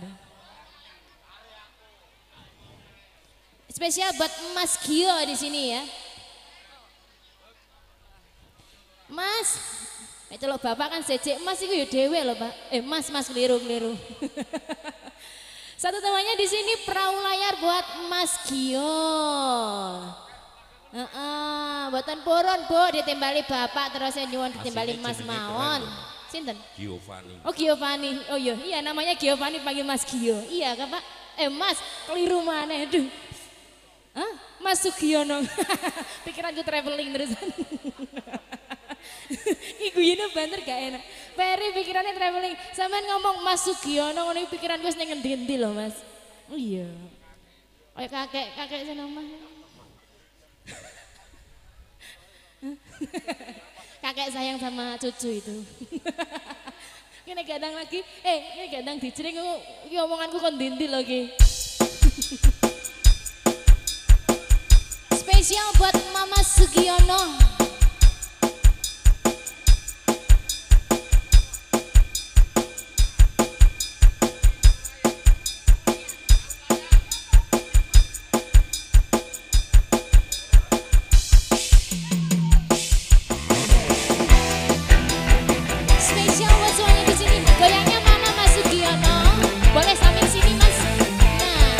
Spesial buat Mas Gio di sini ya. Mas, kalau bapak kan sejek Mas itu ya dewe loh Pak. Mas keliru. Satu temannya di sini Perahu Layar buat Mas Gio. Buatan purun Bu ditimbali bapak terus yang nyuwun ditimbali Mas Mawon. Sinten? Giovanni. Oh Giovanni. Oh iya namanya Giovanni panggil Mas Gio. Iya kan Pak? Mas keliru mana? Aduh. Mas Sugiono. Pikiranku traveling terusan. Iku yene banter gak enak. Peri pikirannya traveling. Sampean ngomong Mas Sugiono ngono pikiranku wis ning ngendi loh Mas. Oh iya. Kayak kakek sing omah. Kakek sayang sama cucu itu. Ini kadang lagi, ini kadang dicering iki omonganku kon ndi lho iki. Spesial buat Mama Sugiono. Spesial buat semuanya di sini. Goyangnya mana Mas Sugiono? Boleh samping sini Mas. Nah.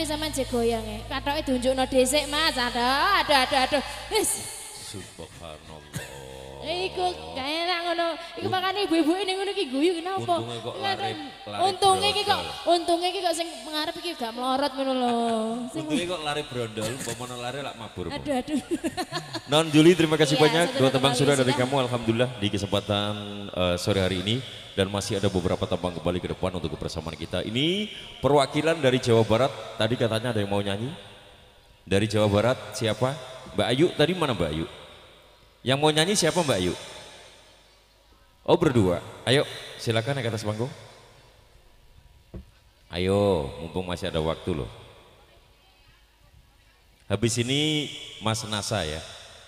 sama je goyang ya. Katoke diunjukno dhisik Mas. Aduh. Wis. Subhanallah. Iku gak enak ngono. Iku makane ibu-ibu ini ngono iki guyu kenapa? Untunge iki kok sing mengarep iki gak melorot ngono lho. Untunge kok lari brondol, umpama lari lak mabur. Aduh. Non Juli, terima kasih Ya, banyak. satu 2 tembang kali sudah dari sudah. kamu, alhamdulillah di kesempatan sore hari ini, dan masih ada beberapa tembang kembali ke depan untuk kebersamaan kita. Ini perwakilan dari Jawa Barat. Tadi katanya ada yang mau nyanyi. Dari Jawa Barat siapa? Mbak Ayu. Tadi mana Mbak Ayu? Yang mau nyanyi siapa Mbak Ayu? Oh berdua. Ayo silakan naik ke atas panggung. Ayo, mumpung masih ada waktu loh. Habis ini Mas Nasa ya.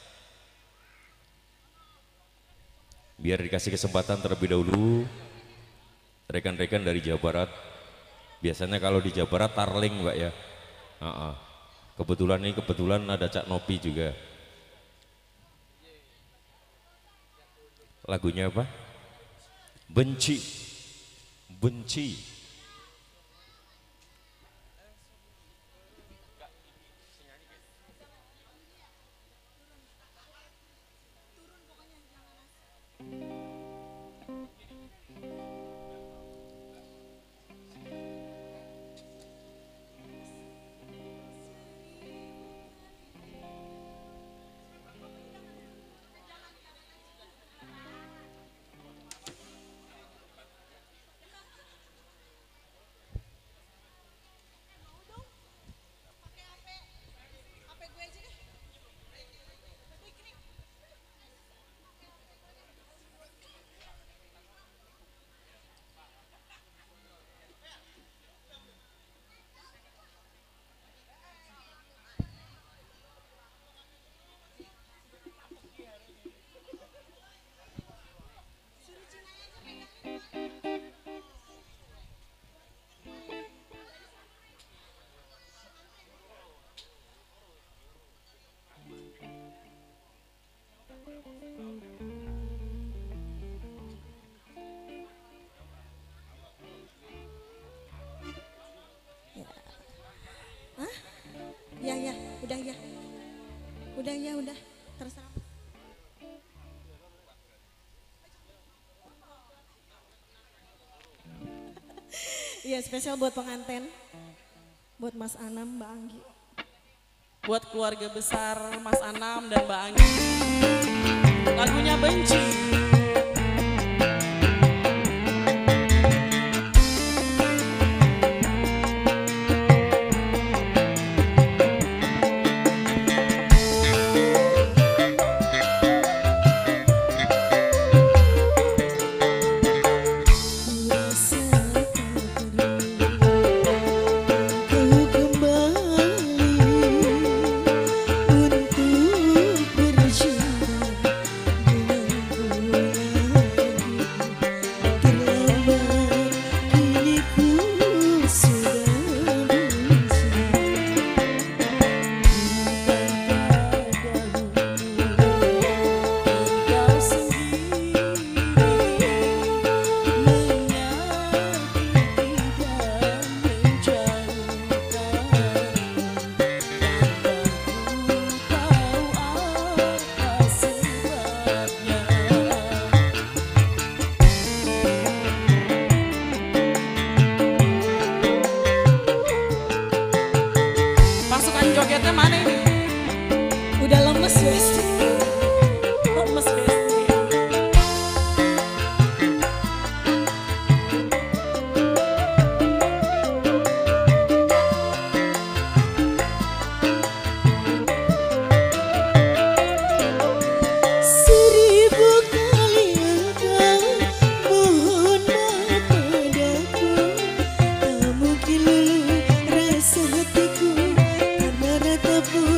Biar dikasih kesempatan terlebih dahulu rekan-rekan dari Jawa Barat. Biasanya kalau di Jawa Barat tarling Mbak ya. Kebetulan ada Cak Nopi juga. Lagunya apa? Benci. Ya, udah, terserah. Iya, spesial buat pengantin, buat Mas Anam, Mbak Anggi. Buat keluarga besar Mas Anam dan Mbak Anggi. Lagunya Benci. Pasukan jogetnya mana ini? Udah lemes, Besti. Lemes Besti. Seribu kali engkau mohon maaf padaku, tak mungkin lulu rasa hatiku karena ratapu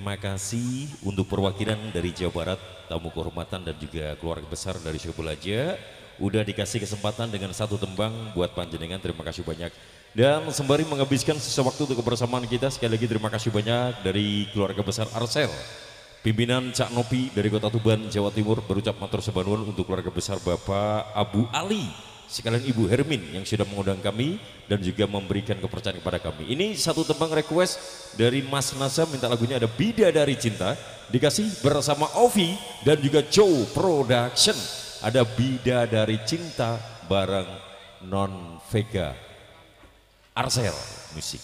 terima kasih untuk perwakilan dari Jawa Barat, tamu kehormatan dan juga keluarga besar dari Syukur Belaja. Udah dikasih kesempatan dengan satu tembang buat panjenengan, terima kasih banyak. Dan sembari menghabiskan sisa waktu untuk kebersamaan kita, sekali lagi terima kasih banyak dari keluarga besar Arsel. Pimpinan Cak Nopi dari Kota Tuban, Jawa Timur berucap matur sembah nuwun untuk keluarga besar Bapak Abu Ali, sekalian Ibu Hermin yang sudah mengundang kami dan juga memberikan kepercayaan kepada kami. Ini satu tembang request dari Mas Nasa, minta lagunya ada Bidadari Cinta, dikasih bersama Ovi dan juga Joe Production. Ada Bidadari Cinta bareng Non Vega Arsel Musik.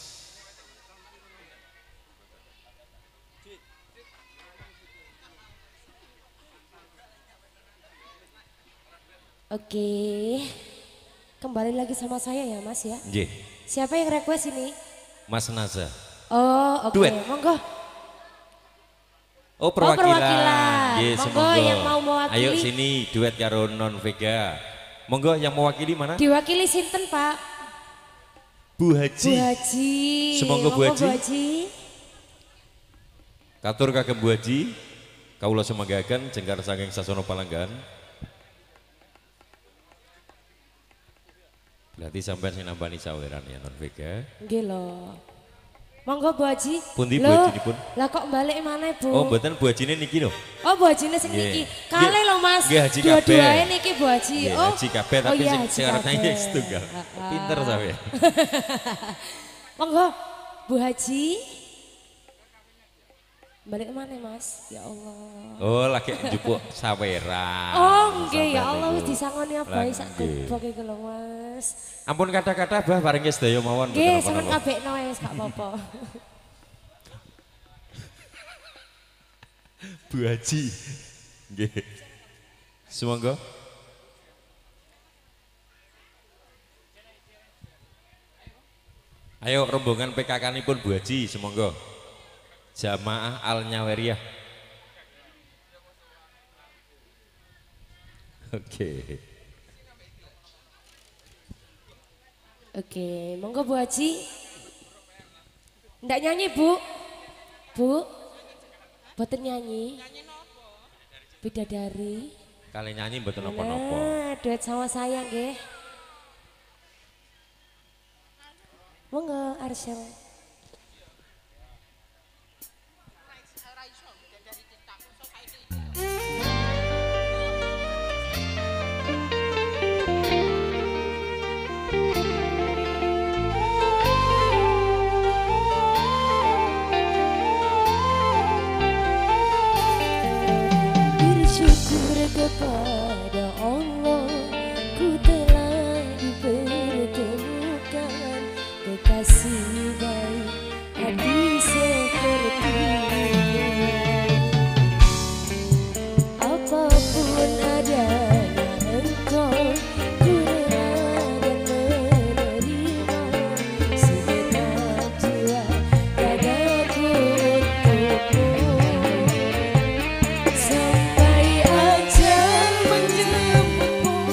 Oke, kembali lagi sama saya ya Mas ya. Nggih. Siapa yang request ini? Mas Naza. Oh oke, Duet. monggo. Oh perwakilan. perwakilan. Yes, Monggo yang mau mewakili. Ayo sini duet karo Non Vega. Monggo yang mewakili mana? Diwakili sinten Pak? Bu Haji. Bu Haji. Semoga Bu Monggo, Haji. Katur kagem Bu Haji. Kawula semagaken jengkar saking Sasono Palanggan. Berarti sampai sing nambani saweran ya Non Vega. Nggih lho. Monggo Bu Haji. Pundi Bu Loh, Haji nipun? Lah kok balik mana Bu? Oh mboten Bu Hajine niki lho. Oh Bu Hajine sing Nggih. niki. Kale lho Mas. Nggih, Haji Dua-duanya kabeh. niki Bu Haji. Nggih, Oh. Haji kabeh tapi iya, sing Haji sing artine kabeh. setunggal. Pinter sampe. Monggo Bu Haji. Balik mana Mas? Ya Allah. Oh lagi njupuk saweran. Oh nggih ya Sampean Allah wis niku. disangoni Lah, abahe sak nggih. gebok iki lho Mas. Ampun kata-kata bah paringi sedaya mawon Nggih, mboten sampean apa-apa. kabehno wis gak apa-apa. Bu Haji. Nggih. Semonggo. Ayo rombongan PKK nipun Bu Haji, semonggo. Jamaah Al Nyaweriyah. Oke. Oke, monggo Bu Haji. Ndak nyanyi Bu? Bu? Boten nyanyi? Bidadari. Kali nyanyi mboten napa-napa. Nah, duet sama saya nggih. Monggo Arsel. Bersyukur kepada Allah, ku telah dipertemukan kekasih baik hati sepertimu. Apapun adanya engkau, ku rela dan menerima segenap jiwa dadaku untukmu. Sampai ajal menjemput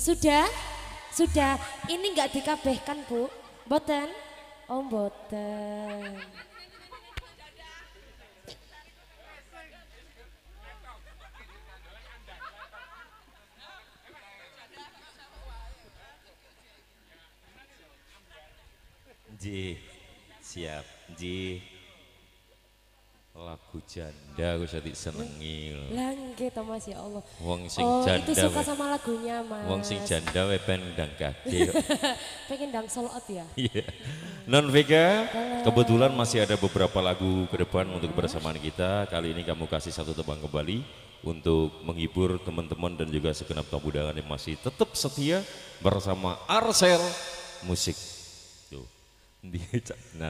Sudah? Sudah. Ini nggak dikabehkan, Bu. Boten? Oh, boten. Ji, siap. Ji, lagu janda aku jadi senengi. Langge to Mas ya Allah. Wong sing Oh, janda. itu suka sama lagunya Mas. Wong sing janda we pendang kaki. Pengen dang sold out ya? Iya. Non Vega, kebetulan masih ada beberapa lagu ke depan untuk kebersamaan kita. Kali ini kamu kasih satu tebang kembali untuk menghibur teman-teman dan juga segenap tamu undangan yang masih tetap setia bersama Arsel Musik. Tuh, dia caknan.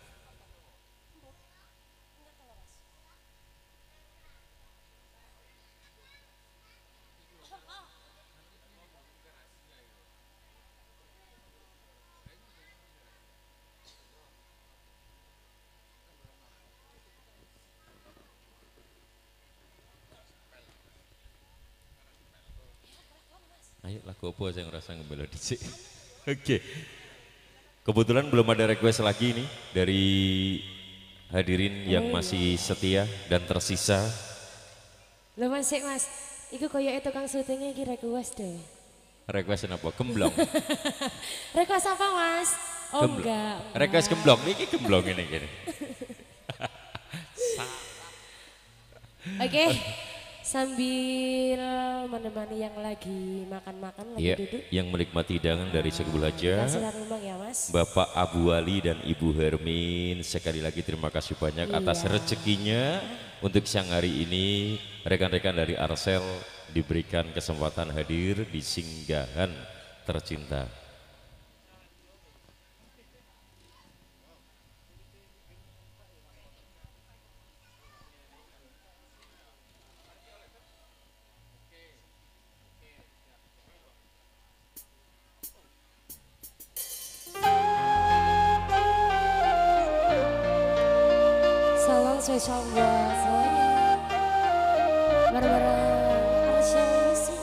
Ayo lagu apa yang ngerasa ngebela dicik. Oke. Kebetulan belum ada request lagi nih dari hadirin yang masih setia dan tersisa. Lho Mas, sik Mas. Iku koyo tukang syutingnya iki request deh. Request apa? Gemblong. Request apa Mas? Oh Gemblong. enggak. Request gemblong. Ini gemblong ini gini. Oke. Sambil menemani yang lagi makan-makan, lagi Iya, duduk. yang menikmati hidangan dari Sekebul Haja. Kasih rumah ya Mas. Bapak Abu Wali dan Ibu Hermin, sekali lagi terima kasih banyak atas rezekinya untuk siang hari ini. Rekan-rekan dari Arsel diberikan kesempatan hadir di singgahan tercinta. Salam spesial buat semuanya. Bareng-bareng Arsel Musik.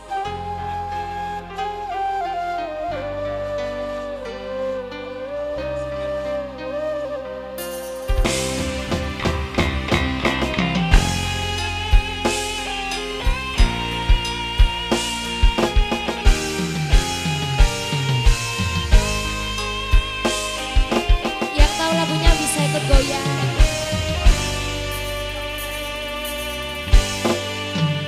Yang tahu lagunya bisa ikut goyang.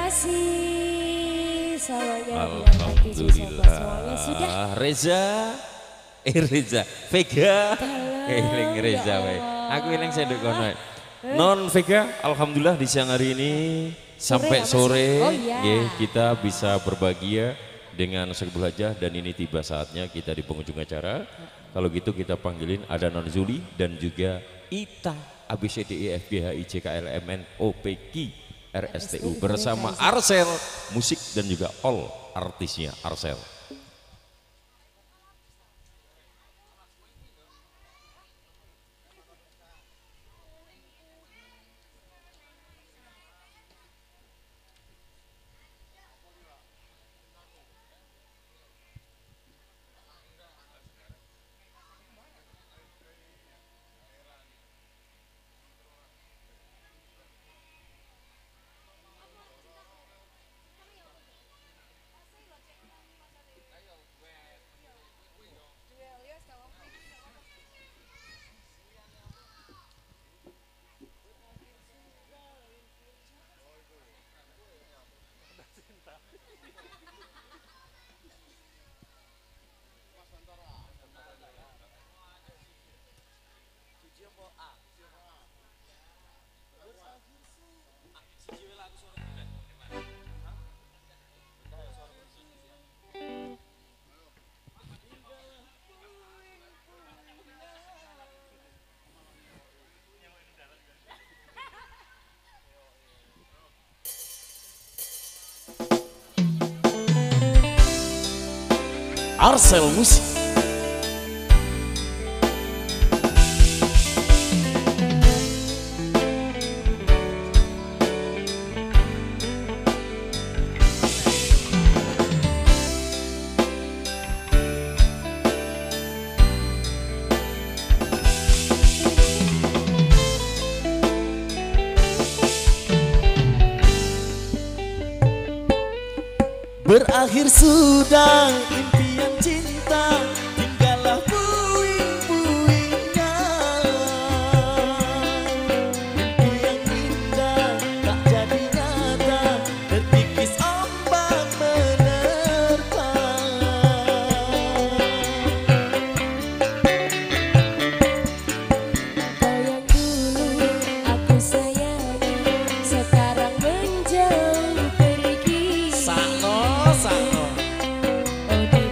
kasih semuanya. Semuanya sudah. Alhamdulillah. Reza, Vega. Eling Reza wae. Aku eling sendok kono. Non Vega, alhamdulillah di siang hari ini sampai sore Oh, iya. nggih, kita bisa berbahagia dengan Sekbul Hajah dan ini tiba saatnya kita di penghujung acara. Kalau gitu kita panggilin ada Non Zuli dan juga Ita ABCDEFGHIJKLMNOPQ RSTU bersama Arsel musik dan juga all artisnya Arsel. Arsel Musik. Berakhir sudah impian cinta, tinggallah puing-puingnya. Mimpi yang indah tak jadi nyata, terkikis ombak menerpa. Kau yang dulu aku sayangi, sekarang menjauh pergi. Sano, sano. Oh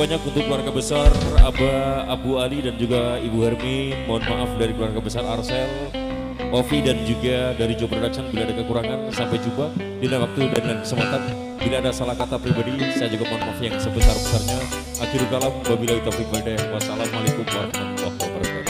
banyak untuk keluarga besar Abah, Abu Ali dan juga Ibu Hermi. Mohon maaf dari keluarga besar Arsel, Ovi dan juga dari Joe Production bila ada kekurangan. Sampai jumpa di lain waktu dan lain kesempatan. Bila ada salah kata pribadi, saya juga mohon maaf yang sebesar-besarnya. Akhirul kalam, wabillahi taufiq wal hidayah. Wassalamualaikum warahmatullahi wabarakatuh.